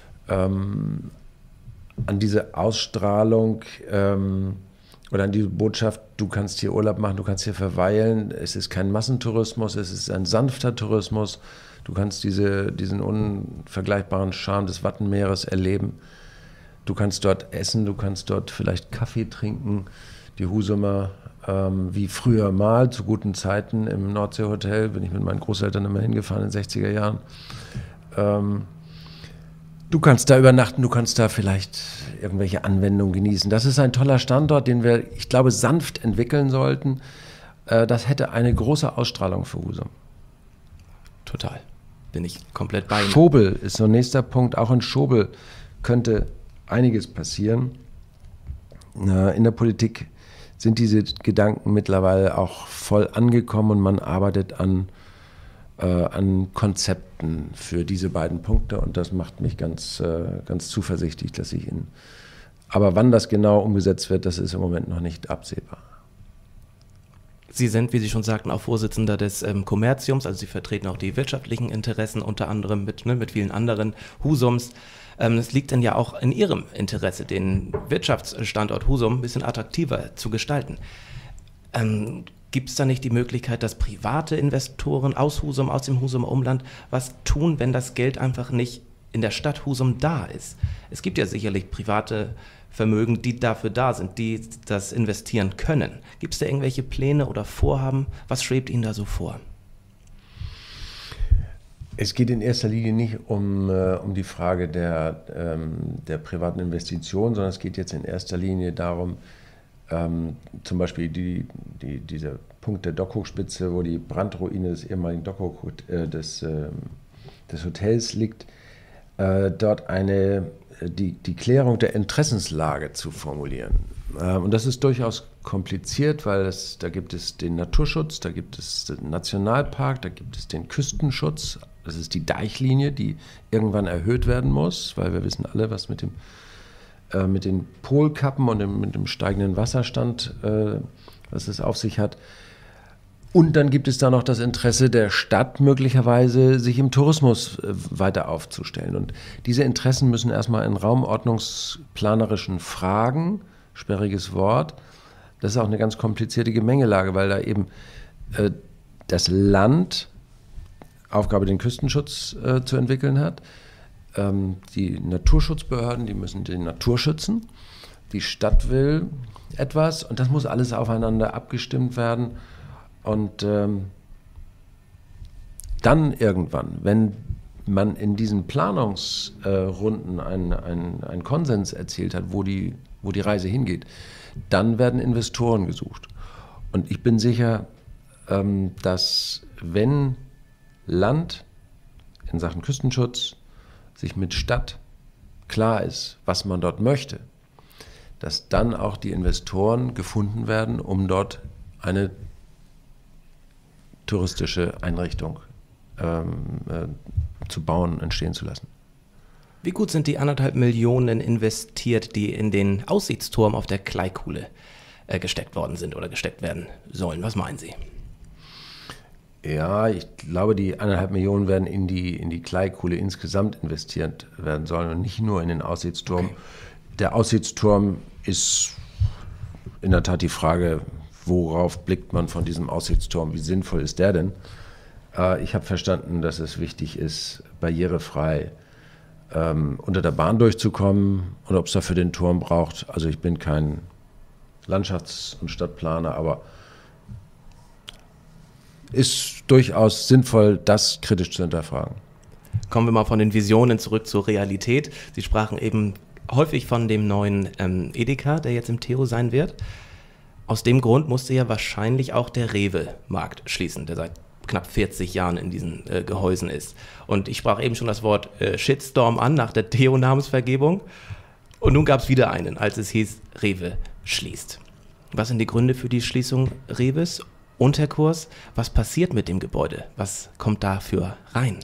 ähm, an diese Ausstrahlung, ähm, oder an die Botschaft, du kannst hier Urlaub machen, du kannst hier verweilen, es ist kein Massentourismus, es ist ein sanfter Tourismus, du kannst diese, diesen unvergleichbaren Charme des Wattenmeeres erleben, du kannst dort essen, du kannst dort vielleicht Kaffee trinken, die Husumer, ähm, wie früher mal, zu guten Zeiten im Nordseehotel, bin ich mit meinen Großeltern immer hingefahren in den sechziger Jahren, ähm, du kannst da übernachten, du kannst da vielleicht irgendwelche Anwendungen genießen. Das ist ein toller Standort, den wir, ich glaube, sanft entwickeln sollten. Das hätte eine große Ausstrahlung für Husum. Total. Bin ich komplett bei Ihnen. Schobel ist so ein nächster Punkt. Auch in Schobel könnte einiges passieren. In der Politik sind diese Gedanken mittlerweile auch voll angekommen und man arbeitet an Äh, an Konzepten für diese beiden Punkte, und das macht mich ganz, äh, ganz zuversichtlich, dass ich in. Aber wann das genau umgesetzt wird, das ist im Moment noch nicht absehbar. Sie sind, wie Sie schon sagten, auch Vorsitzender des ähm, Kommerziums, also Sie vertreten auch die wirtschaftlichen Interessen, unter anderem mit, ne, mit vielen anderen Husums. Ähm, es liegt dann ja auch in Ihrem Interesse, den Wirtschaftsstandort Husum ein bisschen attraktiver zu gestalten. Ähm, Gibt es da nicht die Möglichkeit, dass private Investoren aus Husum, aus dem Husumer Umland was tun, wenn das Geld einfach nicht in der Stadt Husum da ist? Es gibt ja sicherlich private Vermögen, die dafür da sind, die das investieren können. Gibt es da irgendwelche Pläne oder Vorhaben? Was schwebt Ihnen da so vor? Es geht in erster Linie nicht um, äh, um die Frage der, ähm, der privaten Investitionen, sondern es geht jetzt in erster Linie darum, ähm, zum Beispiel die, die, dieser Punkt der Dockhochspitze, wo die Brandruine des ehemaligen Dockhoch, äh, des, äh, des Hotels liegt, äh, dort eine, die, die Klärung der Interessenslage zu formulieren. Äh, und das ist durchaus kompliziert, weil es, da gibt es den Naturschutz, da gibt es den Nationalpark, da gibt es den Küstenschutz. Das ist die Deichlinie, die irgendwann erhöht werden muss, weil wir wissen alle, was mit dem äh, mit den Polkappen und dem, mit dem steigenden Wasserstand, äh, was es auf sich hat. Und dann gibt es da noch das Interesse der Stadt, möglicherweise sich im Tourismus äh, weiter aufzustellen. Und diese Interessen müssen erstmal in raumordnungsplanerischen Fragen, sperriges Wort, das ist auch eine ganz komplizierte Gemengelage, weil da eben äh, das Land Aufgabe, den Küstenschutz äh, zu entwickeln hat. Ähm, die Naturschutzbehörden, die müssen den Natur schützen. Die Stadt will etwas und das muss alles aufeinander abgestimmt werden. Und ähm, dann irgendwann, wenn man in diesen Planungsrunden äh, einen, einen, einen Konsens erzielt hat, wo die, wo die Reise hingeht, dann werden Investoren gesucht. Und ich bin sicher, ähm, dass wenn Land in Sachen Küstenschutz sich mit Stadt klar ist, was man dort möchte, dass dann auch die Investoren gefunden werden, um dort eine touristische Einrichtung ähm, äh, zu bauen, entstehen zu lassen. Wie gut sind die anderthalb Millionen investiert, die in den Aussichtsturm auf der Kleikuhle äh, gesteckt worden sind oder gesteckt werden sollen? Was meinen Sie? Ja, ich glaube, die eineinhalb Millionen werden in die, in die Kleikuhle insgesamt investiert werden sollen und nicht nur in den Aussichtsturm. Okay. Der Aussichtsturm ist in der Tat die Frage, worauf blickt man von diesem Aussichtsturm? Wie sinnvoll ist der denn? Äh, ich habe verstanden, dass es wichtig ist, barrierefrei ähm, unter der Bahn durchzukommen und ob es dafür den Turm braucht. Also ich bin kein Landschafts- und Stadtplaner, aber ist durchaus sinnvoll, das kritisch zu hinterfragen. Kommen wir mal von den Visionen zurück zur Realität. Sie sprachen eben häufig von dem neuen ähm, Edeka, der jetzt im Theo sein wird. Aus dem Grund musste ja wahrscheinlich auch der Rewe-Markt schließen, der seit knapp vierzig Jahren in diesen äh, Gehäusen ist. Und ich sprach eben schon das Wort äh, Shitstorm an nach der Theo-Namensvergebung. Und nun gab es wieder einen, als es hieß, Rewe schließt. Was sind die Gründe für die Schließung Rewes? Und Herr Kurs, was passiert mit dem Gebäude? Was kommt dafür rein?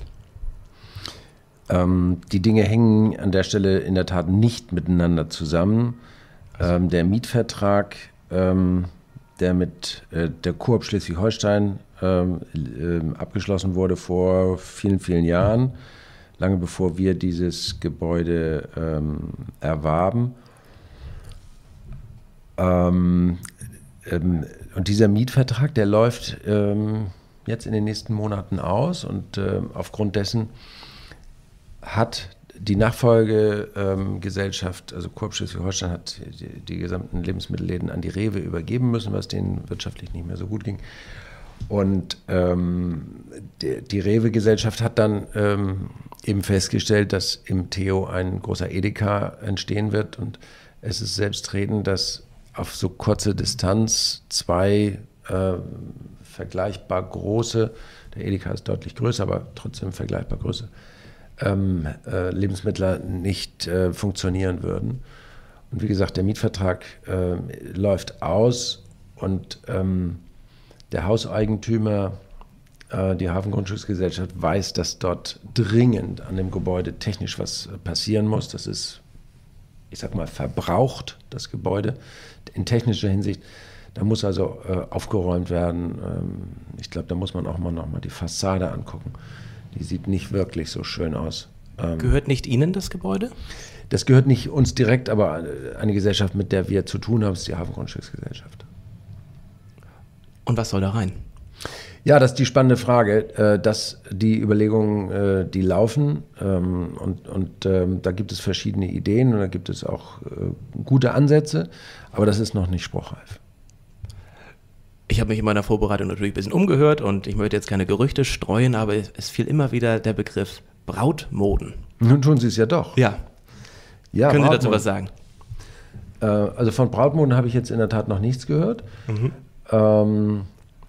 Ähm, die Dinge hängen an der Stelle in der Tat nicht miteinander zusammen. Ähm, der Mietvertrag, ähm, der mit äh, der Coop Schleswig-Holstein ähm, äh, abgeschlossen wurde vor vielen, vielen Jahren, lange bevor wir dieses Gebäude ähm, erwarben, ähm, ähm, und dieser Mietvertrag, der läuft ähm, jetzt in den nächsten Monaten aus und ähm, aufgrund dessen hat die Nachfolgegesellschaft, ähm, also Coop Schleswig-Holstein, hat die, die gesamten Lebensmittelläden an die Rewe übergeben müssen, was denen wirtschaftlich nicht mehr so gut ging. Und ähm, die, die Rewe-Gesellschaft hat dann ähm, eben festgestellt, dass im Theo ein großer Edeka entstehen wird und es ist selbstredend, dass auf so kurze Distanz zwei äh, vergleichbar große, der Edeka ist deutlich größer, aber trotzdem vergleichbar größer, ähm, äh, Lebensmittler nicht äh, funktionieren würden. Und wie gesagt, der Mietvertrag äh, läuft aus und ähm, der Hauseigentümer, äh, die Hafengrundstücksgesellschaft, weiß, dass dort dringend an dem Gebäude technisch was passieren muss. Das ist, ich sag mal, verbraucht, das Gebäude, in technischer Hinsicht. Da muss also äh, aufgeräumt werden. Ähm, ich glaube, da muss man auch mal noch mal die Fassade angucken. Die sieht nicht wirklich so schön aus. Ähm, Gehört nicht Ihnen das Gebäude? Das gehört nicht uns direkt, aber eine Gesellschaft, mit der wir zu tun haben, ist die Hafengrundstücksgesellschaft. Und was soll da rein? Ja, das ist die spannende Frage, äh, dass die Überlegungen, äh, die laufen ähm, und, und ähm, da gibt es verschiedene Ideen und da gibt es auch äh, gute Ansätze, aber das ist noch nicht spruchreif. Ich habe mich in meiner Vorbereitung natürlich ein bisschen umgehört und ich möchte jetzt keine Gerüchte streuen, aber es, es fiel immer wieder der Begriff Brautmoden. Nun tun Sie es ja doch. Ja. Ja, Können Sie Brautmoden. dazu was sagen? Äh, also von Brautmoden habe ich jetzt in der Tat noch nichts gehört. Mhm. Ähm,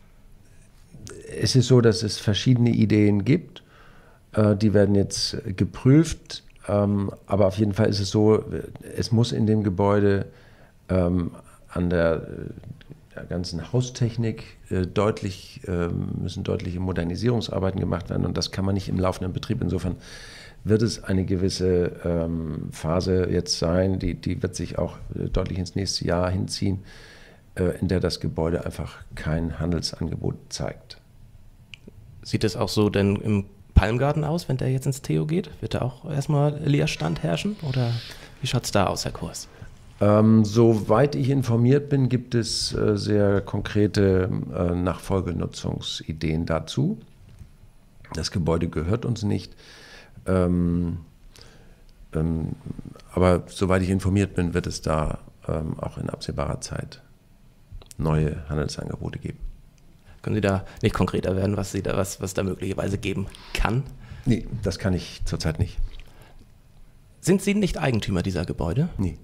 es ist so, dass es verschiedene Ideen gibt. Äh, die werden jetzt geprüft. Ähm, aber auf jeden Fall ist es so, es muss in dem Gebäude ähm, an der, der ganzen Haustechnik äh, deutlich, äh, müssen deutliche Modernisierungsarbeiten gemacht werden. Und das kann man nicht im laufenden Betrieb. Insofern wird es eine gewisse ähm, Phase jetzt sein, die, die wird sich auch äh, deutlich ins nächste Jahr hinziehen, äh, in der das Gebäude einfach kein Handelsangebot zeigt. Sieht es auch so denn im Palmgarten aus, wenn der jetzt ins Theo geht? Wird da auch erstmal Leerstand herrschen? Oder wie schaut es da aus, Herr Kurs? Ähm, soweit ich informiert bin, gibt es äh, sehr konkrete äh, Nachfolgenutzungsideen dazu. Das Gebäude gehört uns nicht. Ähm, ähm, aber soweit ich informiert bin, wird es da ähm, auch in absehbarer Zeit neue Handelsangebote geben. Können Sie da nicht konkreter werden, was, Sie da, was, was da möglicherweise geben kann? Nee, das kann ich zurzeit nicht. Sind Sie nicht Eigentümer dieser Gebäude? Nee.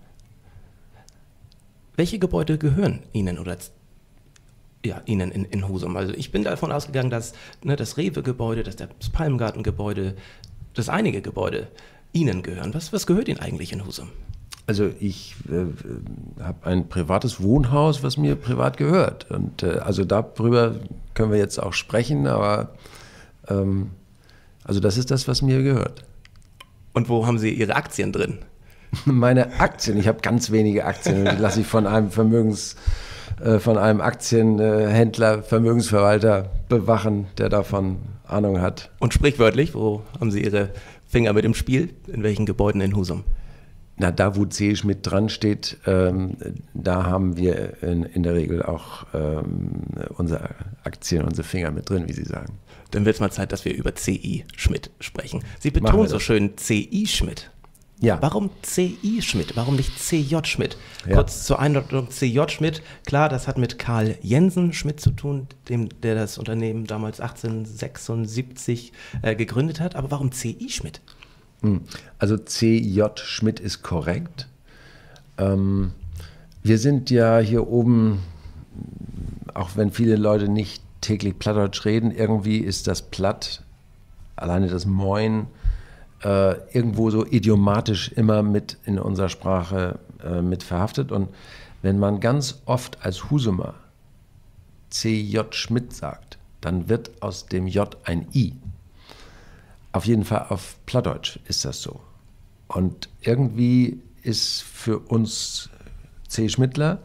Welche Gebäude gehören Ihnen oder ja, Ihnen in, in Husum? Also ich bin davon ausgegangen, dass ne, das Rewe-Gebäude, dass das Palmgarten-Gebäude, dass einige Gebäude Ihnen gehören. Was, was gehört Ihnen eigentlich in Husum? Also ich äh, habe ein privates Wohnhaus, was mir privat gehört. Und äh, also darüber können wir jetzt auch sprechen, aber ähm, also das ist das, was mir gehört. Und wo haben Sie Ihre Aktien drin? Meine Aktien, ich habe ganz wenige Aktien, die lasse ich von einem Vermögens, äh, von einem Aktienhändler, Vermögensverwalter bewachen, der davon Ahnung hat. Und sprichwörtlich, wo haben Sie Ihre Finger mit im Spiel? In welchen Gebäuden in Husum? Na, da wo C. Schmidt dran steht, ähm, da haben wir in, in der Regel auch ähm, unsere Aktien, unsere Finger mit drin, wie Sie sagen. Dann wird es mal Zeit, dass wir über C I. Schmidt sprechen. Sie Machen betonen wir so das. schön C I. Schmidt. Ja. Warum C I. Schmidt? Warum nicht C J. Schmidt? Ja. Kurz zur Einordnung, C J. Schmidt, klar, das hat mit Karl Jensen Schmidt zu tun, dem, der das Unternehmen damals achtzehnhundertsechsundsiebzig äh, gegründet hat. Aber warum C I. Schmidt? Also C J. Schmidt ist korrekt. Ähm, wir sind ja hier oben, auch wenn viele Leute nicht täglich Plattdeutsch reden, irgendwie ist das Platt, alleine das Moin, äh, irgendwo so idiomatisch immer mit in unserer Sprache äh, mit verhaftet. Und wenn man ganz oft als Husumer C J. Schmidt sagt, dann wird aus dem J ein I. Auf jeden Fall auf Plattdeutsch ist das so. Und irgendwie ist für uns C. Schmidtler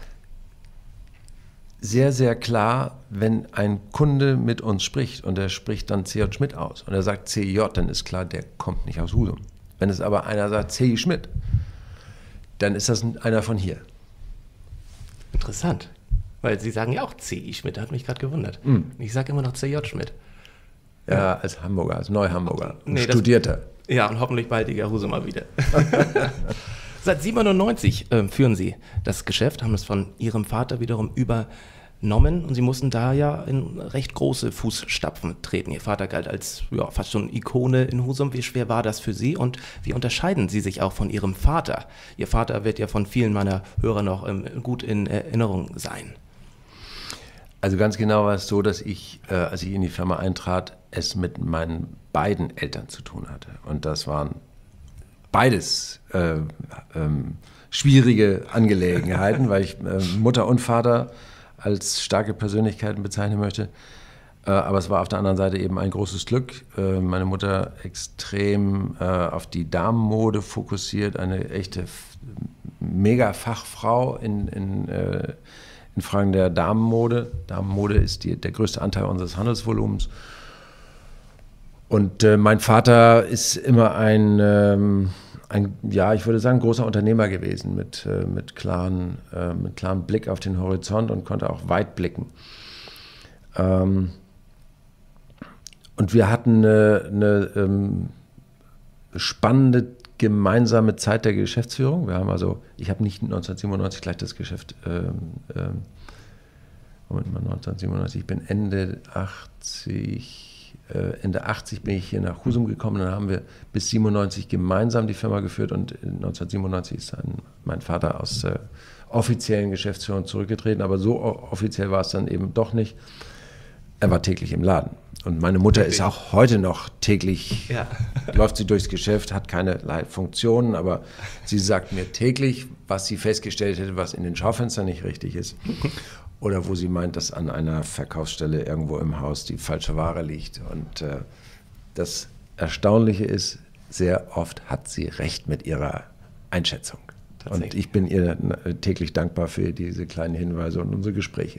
sehr, sehr klar, wenn ein Kunde mit uns spricht und er spricht dann C J. Schmidt aus und er sagt C J, dann ist klar, der kommt nicht aus Husum. Wenn es aber einer sagt C. Schmidt, dann ist das einer von hier. Interessant. Weil Sie sagen ja auch C I. Schmidt, das hat mich gerade gewundert. Mm. Ich sage immer noch C J. Schmidt. Ja, als Hamburger, als Neuhamburger, ein Nee, das- Studierter. Ja, und hoffentlich baldiger Husumer wieder. Seit siebenundneunzig äh, führen Sie das Geschäft, haben es von Ihrem Vater wiederum übernommen und Sie mussten da ja in recht große Fußstapfen treten. Ihr Vater galt als ja, fast schon Ikone in Husum. Wie schwer war das für Sie und wie unterscheiden Sie sich auch von Ihrem Vater? Ihr Vater wird ja von vielen meiner Hörer noch ähm, gut in Erinnerung sein. Also ganz genau war es so, dass ich, äh, als ich in die Firma eintrat, es mit meinen beiden Eltern zu tun hatte. Und das waren beides äh, ähm, schwierige Angelegenheiten, weil ich äh, Mutter und Vater als starke Persönlichkeiten bezeichnen möchte. Äh, aber es war auf der anderen Seite eben ein großes Glück. Äh, meine Mutter extrem äh, auf die Damenmode fokussiert, eine echte F- Mega-Fachfrau in, in, äh, in Fragen der Damenmode. Damenmode ist die, der größte Anteil unseres Handelsvolumens. Und äh, mein Vater ist immer ein, ähm, ein, ja, ich würde sagen, großer Unternehmer gewesen mit, äh, mit, klaren, äh, mit klarem Blick auf den Horizont und konnte auch weit blicken. Ähm, und wir hatten eine, eine ähm, spannende gemeinsame Zeit der Geschäftsführung. Wir haben also, ich habe nicht neunzehnhundertsiebenundneunzig gleich das Geschäft, ähm, ähm, Moment mal, neunzehnhundertsiebenundneunzig, ich bin Ende achtzig, äh, Ende achtzig bin ich hier nach Husum gekommen, dann haben wir bis siebenundneunzig gemeinsam die Firma geführt und neunzehnhundertsiebenundneunzig ist dann mein Vater aus der offiziellen Geschäftsführung zurückgetreten, aber so offiziell war es dann eben doch nicht. Er war täglich im Laden. Und meine Mutter ist auch heute noch täglich, ja. läuft sie durchs Geschäft, hat keinerlei Funktionen, aber sie sagt mir täglich, was sie festgestellt hätte, was in den Schaufenstern nicht richtig ist. Oder wo sie meint, dass an einer Verkaufsstelle irgendwo im Haus die falsche Ware liegt. Und äh, das Erstaunliche ist, sehr oft hat sie recht mit ihrer Einschätzung. Und ich bin ihr täglich dankbar für diese kleinen Hinweise und unsere Gespräche.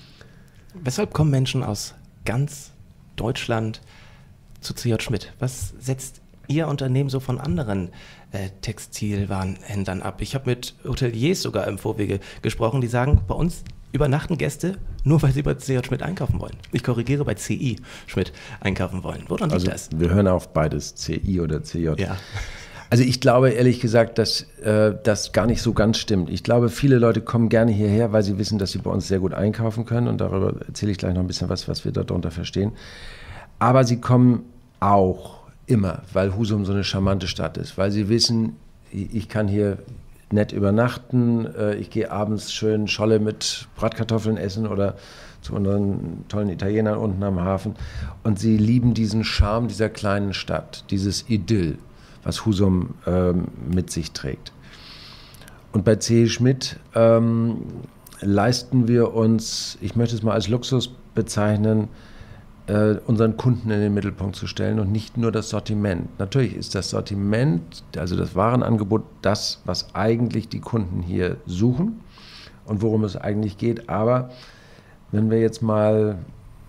Weshalb kommen Menschen aus ganz Deutschland zu C J. Schmidt? Was setzt Ihr Unternehmen so von anderen äh, Textilwarenhändlern ab? Ich habe mit Hoteliers sogar im Vorwege gesprochen, die sagen, bei uns übernachten Gäste, nur weil sie bei C J. Schmidt einkaufen wollen. Ich korrigiere, bei C I. Schmidt einkaufen wollen. Woran liegt also, das? Wir hören auf beides, C I oder C J. Ja. Also ich glaube ehrlich gesagt, dass äh, das gar nicht so ganz stimmt. Ich glaube, viele Leute kommen gerne hierher, weil sie wissen, dass sie bei uns sehr gut einkaufen können. Und darüber erzähle ich gleich noch ein bisschen was, was wir darunter verstehen. Aber sie kommen auch immer, weil Husum so eine charmante Stadt ist. Weil sie wissen, ich kann hier nett übernachten, äh, ich gehe abends schön Scholle mit Bratkartoffeln essen oder zu unseren tollen Italienern unten am Hafen. Und sie lieben diesen Charme dieser kleinen Stadt, dieses Idyll, was Husum ähm, mit sich trägt. Und bei C J. Schmidt ähm, leisten wir uns, ich möchte es mal als Luxus bezeichnen, äh, unseren Kunden in den Mittelpunkt zu stellen und nicht nur das Sortiment. Natürlich ist das Sortiment, also das Warenangebot, das, was eigentlich die Kunden hier suchen und worum es eigentlich geht. Aber wenn wir jetzt mal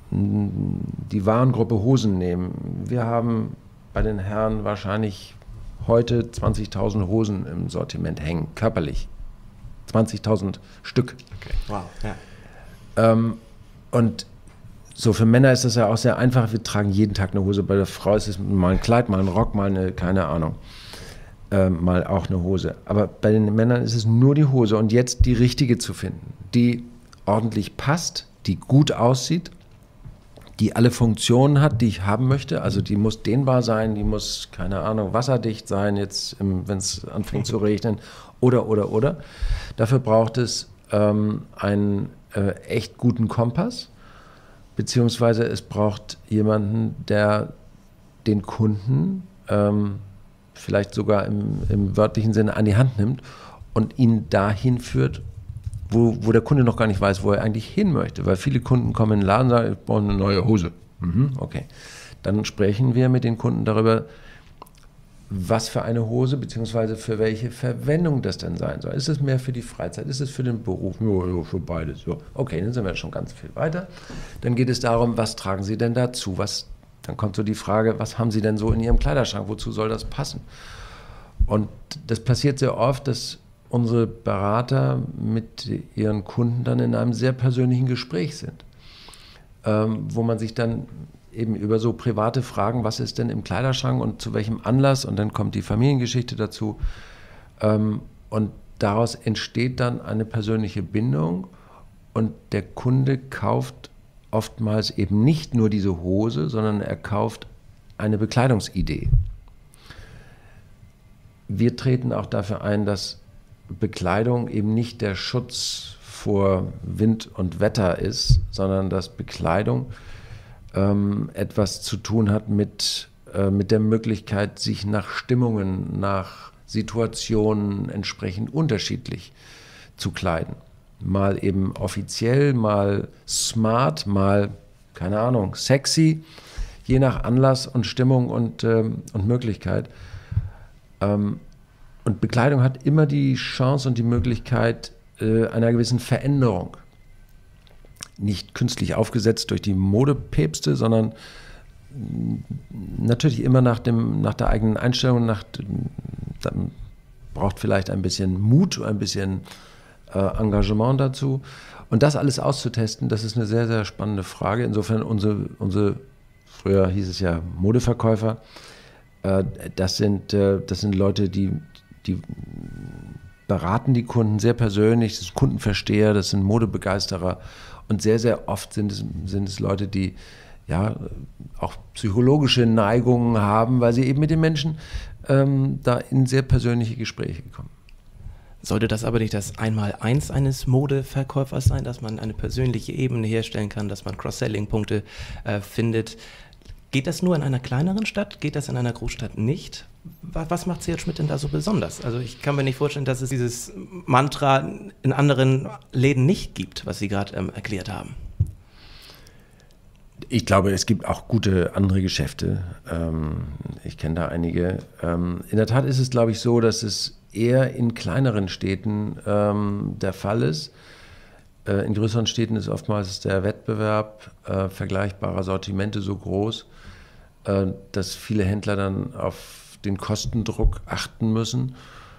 die Warengruppe Hosen nehmen, wir haben bei den Herren wahrscheinlich heute zwanzigtausend Hosen im Sortiment hängen, körperlich. zwanzigtausend Stück. Okay. Wow. Ja. Ähm, und so für Männer ist das ja auch sehr einfach. Wir tragen jeden Tag eine Hose. Bei der Frau ist es mal ein Kleid, mal ein Rock, mal eine, keine Ahnung, ähm, mal auch eine Hose. Aber bei den Männern ist es nur die Hose und jetzt die richtige zu finden, die ordentlich passt, die gut aussieht, die alle Funktionen hat, die ich haben möchte. Also die muss dehnbar sein, die muss, keine Ahnung, wasserdicht sein, jetzt wenn es anfängt zu regnen, oder, oder, oder. Dafür braucht es ähm, einen äh, echt guten Kompass, beziehungsweise es braucht jemanden, der den Kunden ähm, vielleicht sogar im, im wörtlichen Sinne an die Hand nimmt und ihn dahin führt, Wo, wo der Kunde noch gar nicht weiß, wo er eigentlich hin möchte. Weil viele Kunden kommen in den Laden und sagen, ich brauche eine neue Hose. Mhm, okay. Dann sprechen wir mit den Kunden darüber, was für eine Hose bzw. für welche Verwendung das denn sein soll. Ist es mehr für die Freizeit? Ist es für den Beruf? Ja, ja, für beides. Ja. Okay, dann sind wir schon ganz viel weiter. Dann geht es darum, was tragen Sie denn dazu? Was, dann kommt so die Frage, was haben Sie denn so in Ihrem Kleiderschrank? Wozu soll das passen? Und das passiert sehr oft, dass unsere Berater mit ihren Kunden dann in einem sehr persönlichen Gespräch sind, ähm, wo man sich dann eben über so private Fragen, was ist denn im Kleiderschrank und zu welchem Anlass, und dann kommt die Familiengeschichte dazu, ähm, und daraus entsteht dann eine persönliche Bindung und der Kunde kauft oftmals eben nicht nur diese Hose, sondern er kauft eine Bekleidungsidee. Wir treten auch dafür ein, dass Bekleidung eben nicht der Schutz vor Wind und Wetter ist, sondern dass Bekleidung ähm, etwas zu tun hat mit, äh, mit der Möglichkeit, sich nach Stimmungen, nach Situationen entsprechend unterschiedlich zu kleiden. Mal eben offiziell, mal smart, mal, keine Ahnung, sexy, je nach Anlass und Stimmung und, ähm, und Möglichkeit. Ähm, Und Bekleidung hat immer die Chance und die Möglichkeit äh, einer gewissen Veränderung. nicht künstlich aufgesetzt durch die Modepäpste, sondern natürlich immer nach, dem, nach der eigenen Einstellung, nach, dann braucht vielleicht ein bisschen Mut, ein bisschen äh, Engagement dazu. Und das alles auszutesten, das ist eine sehr, sehr spannende Frage. Insofern unsere, unsere früher hieß es ja Modeverkäufer, äh, das, sind, äh, das sind Leute, die, die beraten die Kunden sehr persönlich, das sind Kundenversteher, das sind Modebegeisterer und sehr, sehr oft sind es, sind es Leute, die ja auch psychologische Neigungen haben, weil sie eben mit den Menschen ähm, da in sehr persönliche Gespräche kommen. Sollte das aber nicht das Einmaleins eines Modeverkäufers sein, dass man eine persönliche Ebene herstellen kann, dass man Cross-Selling-Punkte äh, findet? Geht das nur in einer kleineren Stadt? Geht das in einer Großstadt nicht? Was macht C J Schmidt denn da so besonders? Also ich kann mir nicht vorstellen, dass es dieses Mantra in anderen Läden nicht gibt, was Sie gerade ähm, erklärt haben. Ich glaube, es gibt auch gute andere Geschäfte. Ähm, ich kenne da einige. Ähm, in der Tat ist es, glaube ich, so, dass es eher in kleineren Städten ähm, der Fall ist. Äh, in größeren Städten ist oftmals der Wettbewerb äh, vergleichbarer Sortimente so groß, äh, dass viele Händler dann auf den Kostendruck achten müssen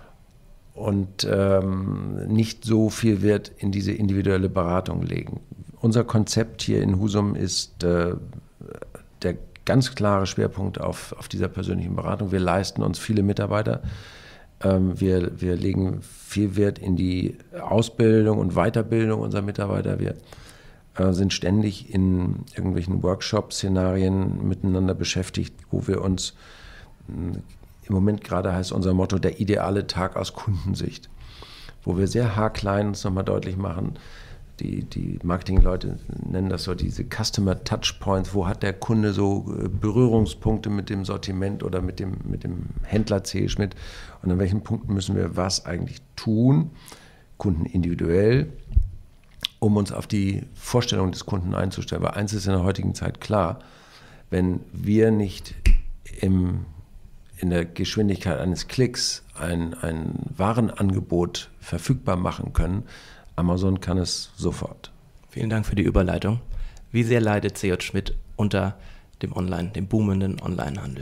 und ähm, nicht so viel Wert in diese individuelle Beratung legen. Unser Konzept hier in Husum ist äh, der ganz klare Schwerpunkt auf, auf dieser persönlichen Beratung. Wir leisten uns viele Mitarbeiter. Ähm, wir, wir legen viel Wert in die Ausbildung und Weiterbildung unserer Mitarbeiter. Wir äh, sind ständig in irgendwelchen Workshop-Szenarien miteinander beschäftigt, wo wir uns, mh, im Moment gerade heißt unser Motto, der ideale Tag aus Kundensicht, wo wir sehr haarklein uns nochmal deutlich machen. Die, die Marketingleute nennen das so diese Customer Touchpoints. Wo hat der Kunde so Berührungspunkte mit dem Sortiment oder mit dem, mit dem Händler C J Schmidt? Und an welchen Punkten müssen wir was eigentlich tun, Kunden individuell, um uns auf die Vorstellung des Kunden einzustellen? Weil eins ist in der heutigen Zeit klar, wenn wir nicht im, in der Geschwindigkeit eines Klicks ein, ein Warenangebot verfügbar machen können, Amazon kann es sofort. Vielen Dank für die Überleitung. Wie sehr leidet C J Schmidt unter dem Online, dem boomenden Onlinehandel?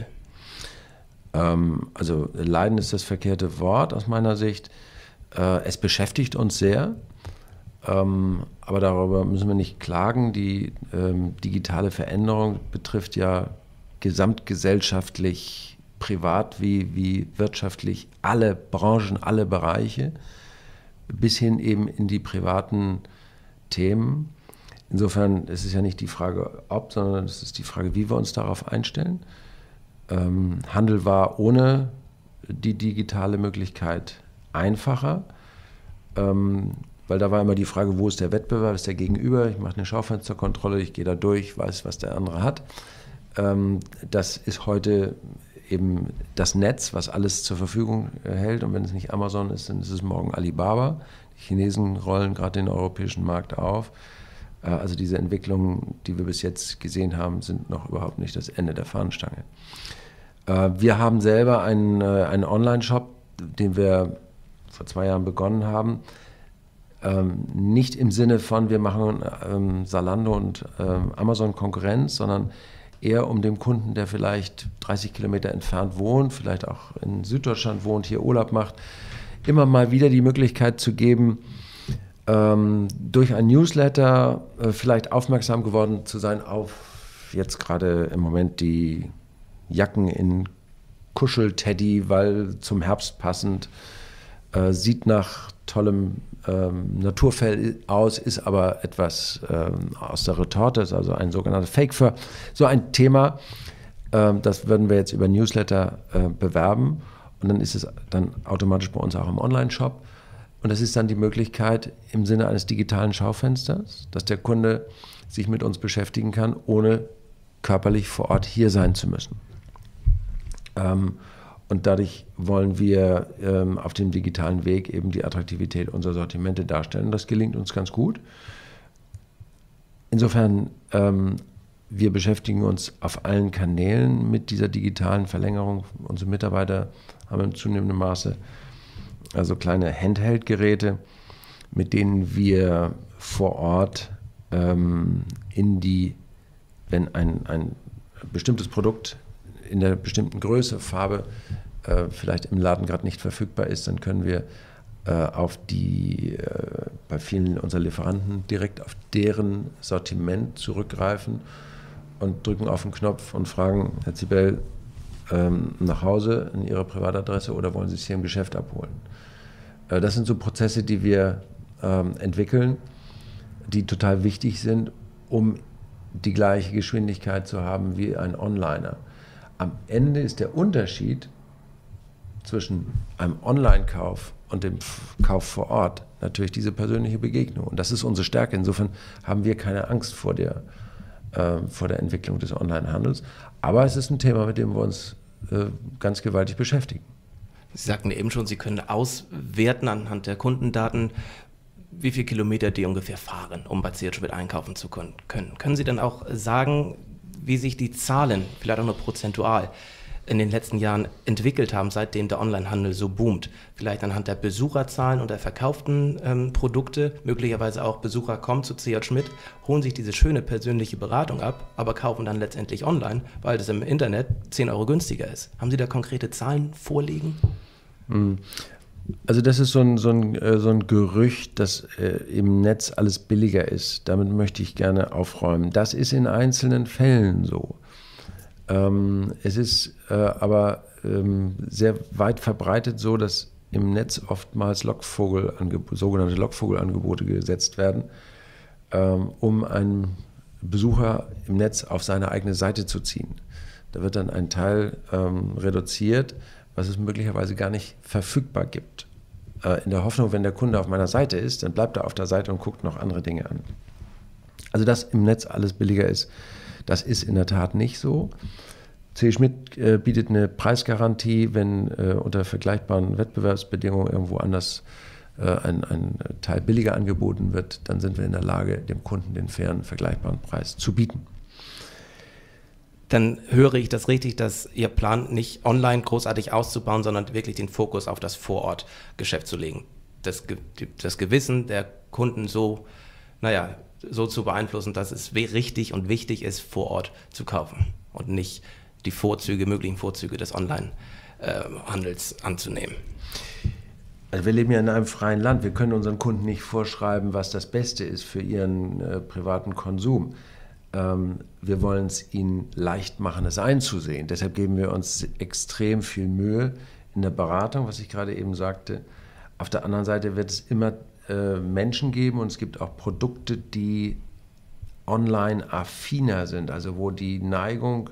Ähm, also leiden ist das verkehrte Wort aus meiner Sicht. Äh, es beschäftigt uns sehr, ähm, aber darüber müssen wir nicht klagen. Die ähm, digitale Veränderung betrifft ja gesamtgesellschaftlich, privat wie, wie wirtschaftlich alle Branchen, alle Bereiche, bis hin eben in die privaten Themen. Insofern ist es ja nicht die Frage ob, sondern es ist die Frage, wie wir uns darauf einstellen. Ähm, Handel war ohne die digitale Möglichkeit einfacher, ähm, weil da war immer die Frage, wo ist der Wettbewerb, ist der Gegenüber, ich mache eine Schaufensterkontrolle, ich gehe da durch, weiß, was der andere hat. Ähm, das ist heute eben das Netz, was alles zur Verfügung hält. Und wenn es nicht Amazon ist, dann ist es morgen Alibaba. Die Chinesen rollen gerade den europäischen Markt auf. Also diese Entwicklungen, die wir bis jetzt gesehen haben, sind noch überhaupt nicht das Ende der Fahnenstange. Wir haben selber einen, einen Online-Shop, den wir vor zwei Jahren begonnen haben. Nicht im Sinne von, wir machen Zalando und Amazon Konkurrenz, sondern eher um dem Kunden, der vielleicht dreißig Kilometer entfernt wohnt, vielleicht auch in Süddeutschland wohnt, hier Urlaub macht, immer mal wieder die Möglichkeit zu geben, ähm, durch ein Newsletter äh, vielleicht aufmerksam geworden zu sein auf jetzt gerade im Moment die Jacken in Kuschelteddy, weil zum Herbst passend, äh, sieht nach tollem ähm, Naturfell aus, ist aber etwas ähm, aus der Retorte, ist also ein sogenannter Fake Fur. So ein Thema, ähm, das würden wir jetzt über Newsletter äh, bewerben und dann ist es dann automatisch bei uns auch im Online-Shop. Und das ist dann die Möglichkeit im Sinne eines digitalen Schaufensters, dass der Kunde sich mit uns beschäftigen kann, ohne körperlich vor Ort hier sein zu müssen. Ähm, Und dadurch wollen wir ähm, auf dem digitalen Weg eben die Attraktivität unserer Sortimente darstellen. Das gelingt uns ganz gut. Insofern, ähm, wir beschäftigen uns auf allen Kanälen mit dieser digitalen Verlängerung. Unsere Mitarbeiter haben in zunehmendem Maße also kleine Handheld-Geräte, mit denen wir vor Ort ähm, in die, wenn ein, ein bestimmtes Produkt in der bestimmten Größe, Farbe äh, vielleicht im Laden gerade nicht verfügbar ist, dann können wir äh, auf die, äh, bei vielen unserer Lieferanten direkt auf deren Sortiment zurückgreifen und drücken auf den Knopf und fragen, Herr Zibel, ähm, nach Hause in Ihrer Privatadresse oder wollen Sie es hier im Geschäft abholen? Äh, das sind so Prozesse, die wir ähm, entwickeln, die total wichtig sind, um die gleiche Geschwindigkeit zu haben wie ein Onliner. Am Ende ist der Unterschied zwischen einem Online-Kauf und dem Kauf vor Ort natürlich diese persönliche Begegnung. Und das ist unsere Stärke. Insofern haben wir keine Angst vor der, äh, vor der Entwicklung des Onlinehandels. Aber es ist ein Thema, mit dem wir uns äh, ganz gewaltig beschäftigen. Sie sagten eben schon, Sie können auswerten anhand der Kundendaten, wie viele Kilometer die ungefähr fahren, um bei C J Schmidt einkaufen zu können. Können Sie dann auch sagen, wie sich die Zahlen, vielleicht auch nur prozentual, in den letzten Jahren entwickelt haben, seitdem der Onlinehandel so boomt? Vielleicht anhand der Besucherzahlen und der verkauften ähm, Produkte, möglicherweise auch Besucher kommen zu C J Schmidt, holen sich diese schöne persönliche Beratung ab, aber kaufen dann letztendlich online, weil das im Internet zehn Euro günstiger ist. Haben Sie da konkrete Zahlen vorliegen? Mhm. Also das ist so ein, so ein, so ein Gerücht, dass äh, im Netz alles billiger ist. Damit möchte ich gerne aufräumen. Das ist in einzelnen Fällen so. Ähm, es ist äh, aber ähm, sehr weit verbreitet so, dass im Netz oftmals Lockvogel-Angeb- sogenannte Lockvogelangebote gesetzt werden, ähm, um einen Besucher im Netz auf seine eigene Seite zu ziehen. Da wird dann ein Teil ähm, reduziert, was es möglicherweise gar nicht verfügbar gibt. Äh, in der Hoffnung, wenn der Kunde auf meiner Seite ist, dann bleibt er auf der Seite und guckt noch andere Dinge an. Also dass im Netz alles billiger ist, das ist in der Tat nicht so. C. Schmidt äh, bietet eine Preisgarantie, wenn äh, unter vergleichbaren Wettbewerbsbedingungen irgendwo anders äh, ein, ein Teil billiger angeboten wird, dann sind wir in der Lage, dem Kunden den fairen, vergleichbaren Preis zu bieten. Dann höre ich das richtig, dass Ihr Plan nicht online großartig auszubauen, sondern wirklich den Fokus auf das Vorortgeschäft zu legen. Das, das Gewissen der Kunden so, naja, so zu beeinflussen, dass es richtig und wichtig ist, vor Ort zu kaufen und nicht die Vorzüge, möglichen Vorzüge des Online-Handels äh, anzunehmen. Also wir leben ja in einem freien Land. Wir können unseren Kunden nicht vorschreiben, was das Beste ist für ihren äh, privaten Konsum. Ähm, wir wollen es ihnen leicht machen, es einzusehen. Deshalb geben wir uns extrem viel Mühe in der Beratung, was ich gerade eben sagte. Auf der anderen Seite wird es immer äh, Menschen geben und es gibt auch Produkte, die online affiner sind, also wo die Neigung,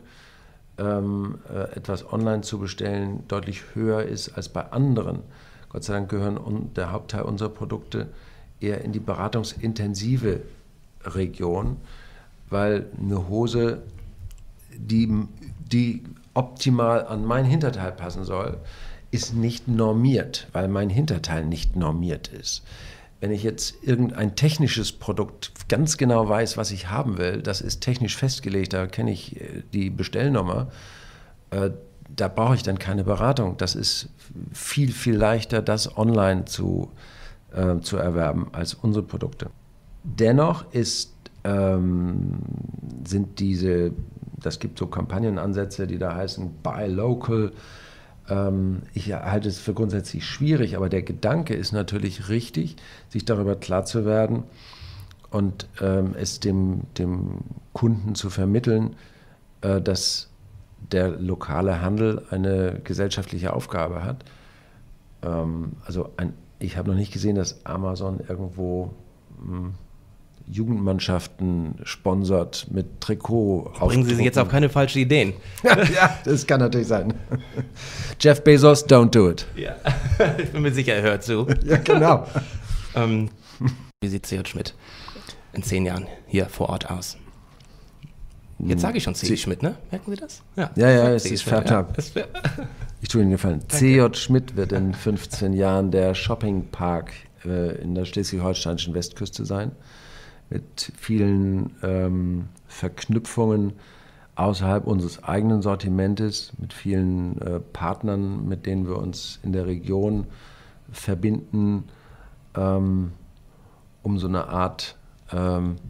ähm, äh, etwas online zu bestellen, deutlich höher ist als bei anderen. Gott sei Dank gehören un- der Hauptteil unserer Produkte eher in die beratungsintensive Region, weil eine Hose, die, die optimal an mein Hinterteil passen soll, ist nicht normiert, weil mein Hinterteil nicht normiert ist. Wenn ich jetzt irgendein technisches Produkt ganz genau weiß, was ich haben will, das ist technisch festgelegt, da kenne ich die Bestellnummer, äh, da brauche ich dann keine Beratung. Das ist viel, viel leichter, das online zu, äh, zu erwerben als unsere Produkte. Dennoch ist, ähm, sind diese, das gibt so Kampagnenansätze, die da heißen Buy Local. Ähm, ich halte es für grundsätzlich schwierig, aber der Gedanke ist natürlich richtig, sich darüber klar zu werden und ähm, es dem, dem Kunden zu vermitteln, äh, dass der lokale Handel eine gesellschaftliche Aufgabe hat. Ähm, also ein, ich habe noch nicht gesehen, dass Amazon irgendwo mh, Jugendmannschaften sponsert mit Trikot. Bringen Sie sich jetzt auf keine falschen Ideen. Ja, das kann natürlich sein. Jeff Bezos, don't do it. Ja, ich bin mir sicher, er hört zu. Ja, genau. ähm, wie sieht C J Schmidt in zehn Jahren hier vor Ort aus? Jetzt sage ich schon C J Schmidt, ne? Merken Sie das? Ja, ja, ja, es C J ist Schmidt, Fairtalk. Ja. Ich tue Ihnen gefallen. C J Schmidt wird in fünfzehn Jahren der Shoppingpark äh, in der schleswig-holsteinischen Westküste sein. Mit vielen ähm, Verknüpfungen außerhalb unseres eigenen Sortimentes, mit vielen äh, Partnern, mit denen wir uns in der Region verbinden, ähm, um so eine Art ähm,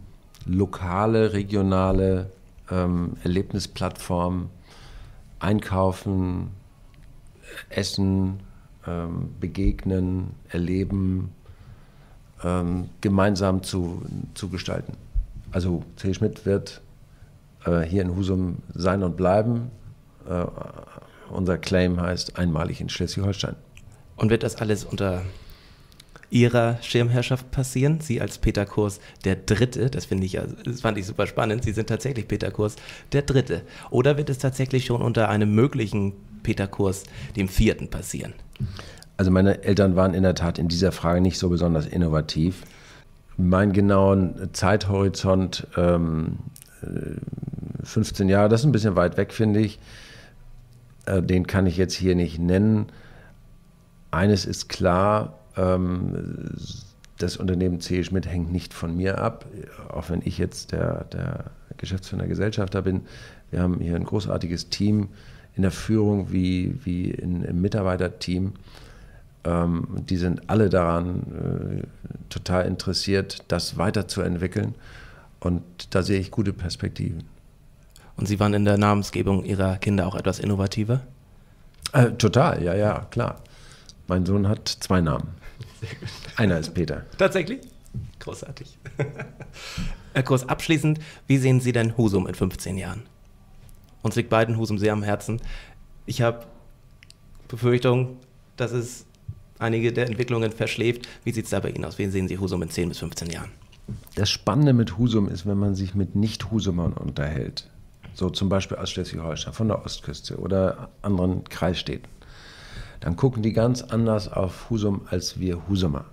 lokale, regionale ähm, Erlebnisplattform, einkaufen, essen, ähm, begegnen, erleben, ähm, gemeinsam zu, zu gestalten. Also C. Schmidt wird äh, hier in Husum sein und bleiben. Äh, unser Claim heißt einmalig in Schleswig-Holstein. Und wird das alles unter Ihrer Schirmherrschaft passieren? Sie als Peter Kurs der Dritte, das finde ich ja, das fand ich super spannend. Sie sind tatsächlich Peter Kurs der Dritte. Oder wird es tatsächlich schon unter einem möglichen Peter Kurs, dem Vierten, passieren? Also meine Eltern waren in der Tat in dieser Frage nicht so besonders innovativ. Mein genauen Zeithorizont, ähm, fünfzehn Jahre, das ist ein bisschen weit weg, finde ich. Äh, den kann ich jetzt hier nicht nennen. Eines ist klar, ähm, das Unternehmen C. Schmidt hängt nicht von mir ab, auch wenn ich jetzt der, der Geschäftsführer Gesellschafter bin. Wir haben hier ein großartiges Team in der Führung wie, wie in, im Mitarbeiterteam. Ähm, die sind alle daran äh, total interessiert, das weiterzuentwickeln. Und da sehe ich gute Perspektiven. Und Sie waren in der Namensgebung Ihrer Kinder auch etwas innovativer? Äh, total, ja, ja, klar. Mein Sohn hat zwei Namen. Einer ist Peter. Tatsächlich? Großartig. Herr Kurs, abschließend, wie sehen Sie denn Husum in fünfzehn Jahren? Uns liegt beiden Husum sehr am Herzen. Ich habe Befürchtung, dass es einige der Entwicklungen verschläft. Wie sieht es da bei Ihnen aus? Wie sehen Sie Husum in zehn bis fünfzehn Jahren? Das Spannende mit Husum ist, wenn man sich mit Nicht-Husumern unterhält, so zum Beispiel aus Schleswig-Holstein, von der Ostküste oder anderen Kreisstädten, dann gucken die ganz anders auf Husum als wir Husumer.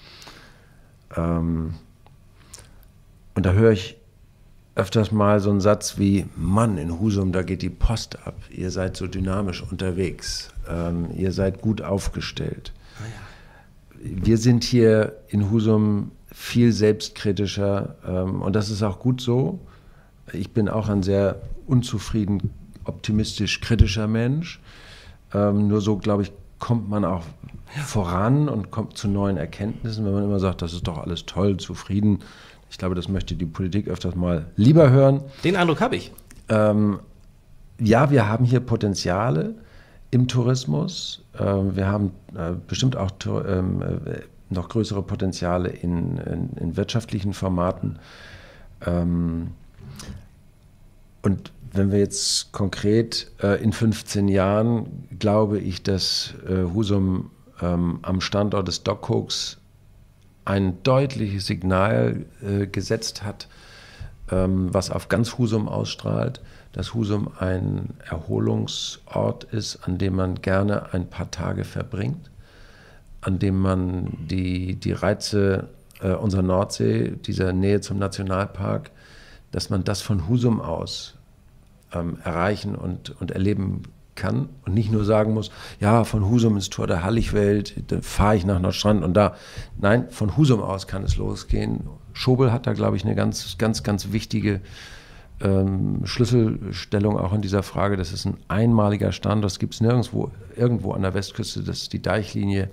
Ähm, und da höre ich öfters mal so einen Satz wie, Mann, in Husum, da geht die Post ab, ihr seid so dynamisch unterwegs, ähm, ihr seid gut aufgestellt. Ah ja. Wir sind hier in Husum viel selbstkritischer ähm, und das ist auch gut so. Ich bin auch ein sehr unzufrieden, optimistisch kritischer Mensch. Ähm, nur so, glaube ich, kommt man auch ja. voran und kommt zu neuen Erkenntnissen, wenn man immer sagt, das ist doch alles toll, zufrieden. Ich glaube, das möchte die Politik öfters mal lieber hören. Den Eindruck habe ich. Ähm, ja, wir haben hier Potenziale im Tourismus. Ähm, wir haben äh, bestimmt auch ähm, äh, noch größere Potenziale in, in, in wirtschaftlichen Formaten. Ähm, und wenn wir jetzt konkret äh, in fünfzehn Jahren, glaube ich, dass äh, Husum ähm, am Standort des Dockhooks ein deutliches Signal äh, gesetzt hat, ähm, was auf ganz Husum ausstrahlt, dass Husum ein Erholungsort ist, an dem man gerne ein paar Tage verbringt, an dem man die, die Reize äh, unserer Nordsee, dieser Nähe zum Nationalpark, dass man das von Husum aus ähm, erreichen und, und erleben kann und nicht nur sagen muss, ja, von Husum ins Tor der Halligwelt, dann fahre ich nach Nordstrand und da. Nein, von Husum aus kann es losgehen. Schobel hat da, glaube ich, eine ganz, ganz, ganz wichtige ähm, Schlüsselstellung auch in dieser Frage. Das ist ein einmaliger Standort, das gibt es nirgendwo, irgendwo an der Westküste, dass die Deichlinie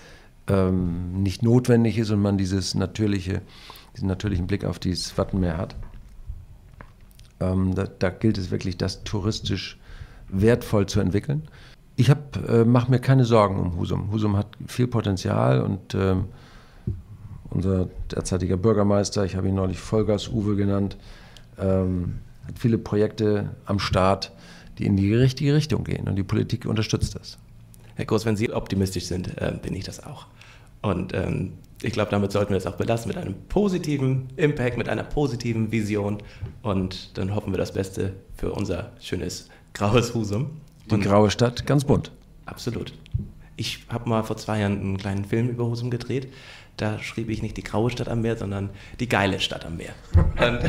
ähm, nicht notwendig ist und man dieses natürliche, diesen natürlichen Blick auf dieses Wattenmeer hat. Ähm, da, da gilt es wirklich, das touristisch wertvoll zu entwickeln. Ich äh, mache mir keine Sorgen um Husum. Husum hat viel Potenzial und äh, unser derzeitiger Bürgermeister, ich habe ihn neulich Vollgas-Uwe genannt, ähm, hat viele Projekte am Start, die in die richtige Richtung gehen und die Politik unterstützt das. Herr Kurs, wenn Sie optimistisch sind, äh, bin ich das auch. Und ähm, ich glaube, damit sollten wir es auch belassen, mit einem positiven Impact, mit einer positiven Vision und dann hoffen wir das Beste für unser schönes graues Husum. Die und graue Stadt, ganz bunt. Absolut. Ich habe mal vor zwei Jahren einen kleinen Film über Husum gedreht. Da schrieb ich nicht die graue Stadt am Meer, sondern die geile Stadt am Meer. Und,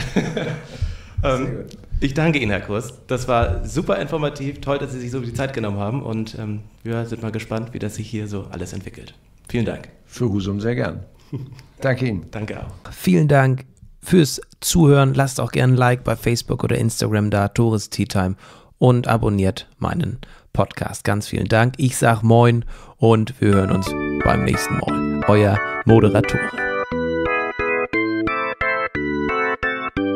ähm, ich danke Ihnen, Herr Kurs. Das war super informativ. Toll, dass Sie sich so die Zeit genommen haben. Und ähm, wir sind mal gespannt, wie das sich hier so alles entwickelt. Vielen Dank. Für Husum sehr gern. Danke Ihnen. Danke auch. Vielen Dank fürs Zuhören. Lasst auch gerne ein Like bei Facebook oder Instagram da, Tourist Tea Time. Und abonniert meinen Podcast. Ganz vielen Dank. Ich sag Moin und wir hören uns beim nächsten Mal. Euer Moderatore.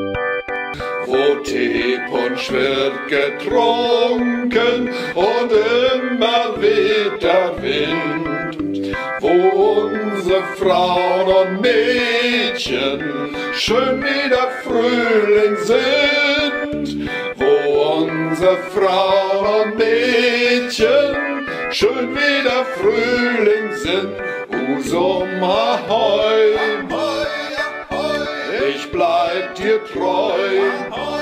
Teepunsch wird getrunken und immer weht der Wind, wo unsere Frauen und Mädchen schön wie der Frühling sind, wo unsere Frauen und Mädchen schön wie der Frühling sind. Husum, ahoi, ich bleib dir treu.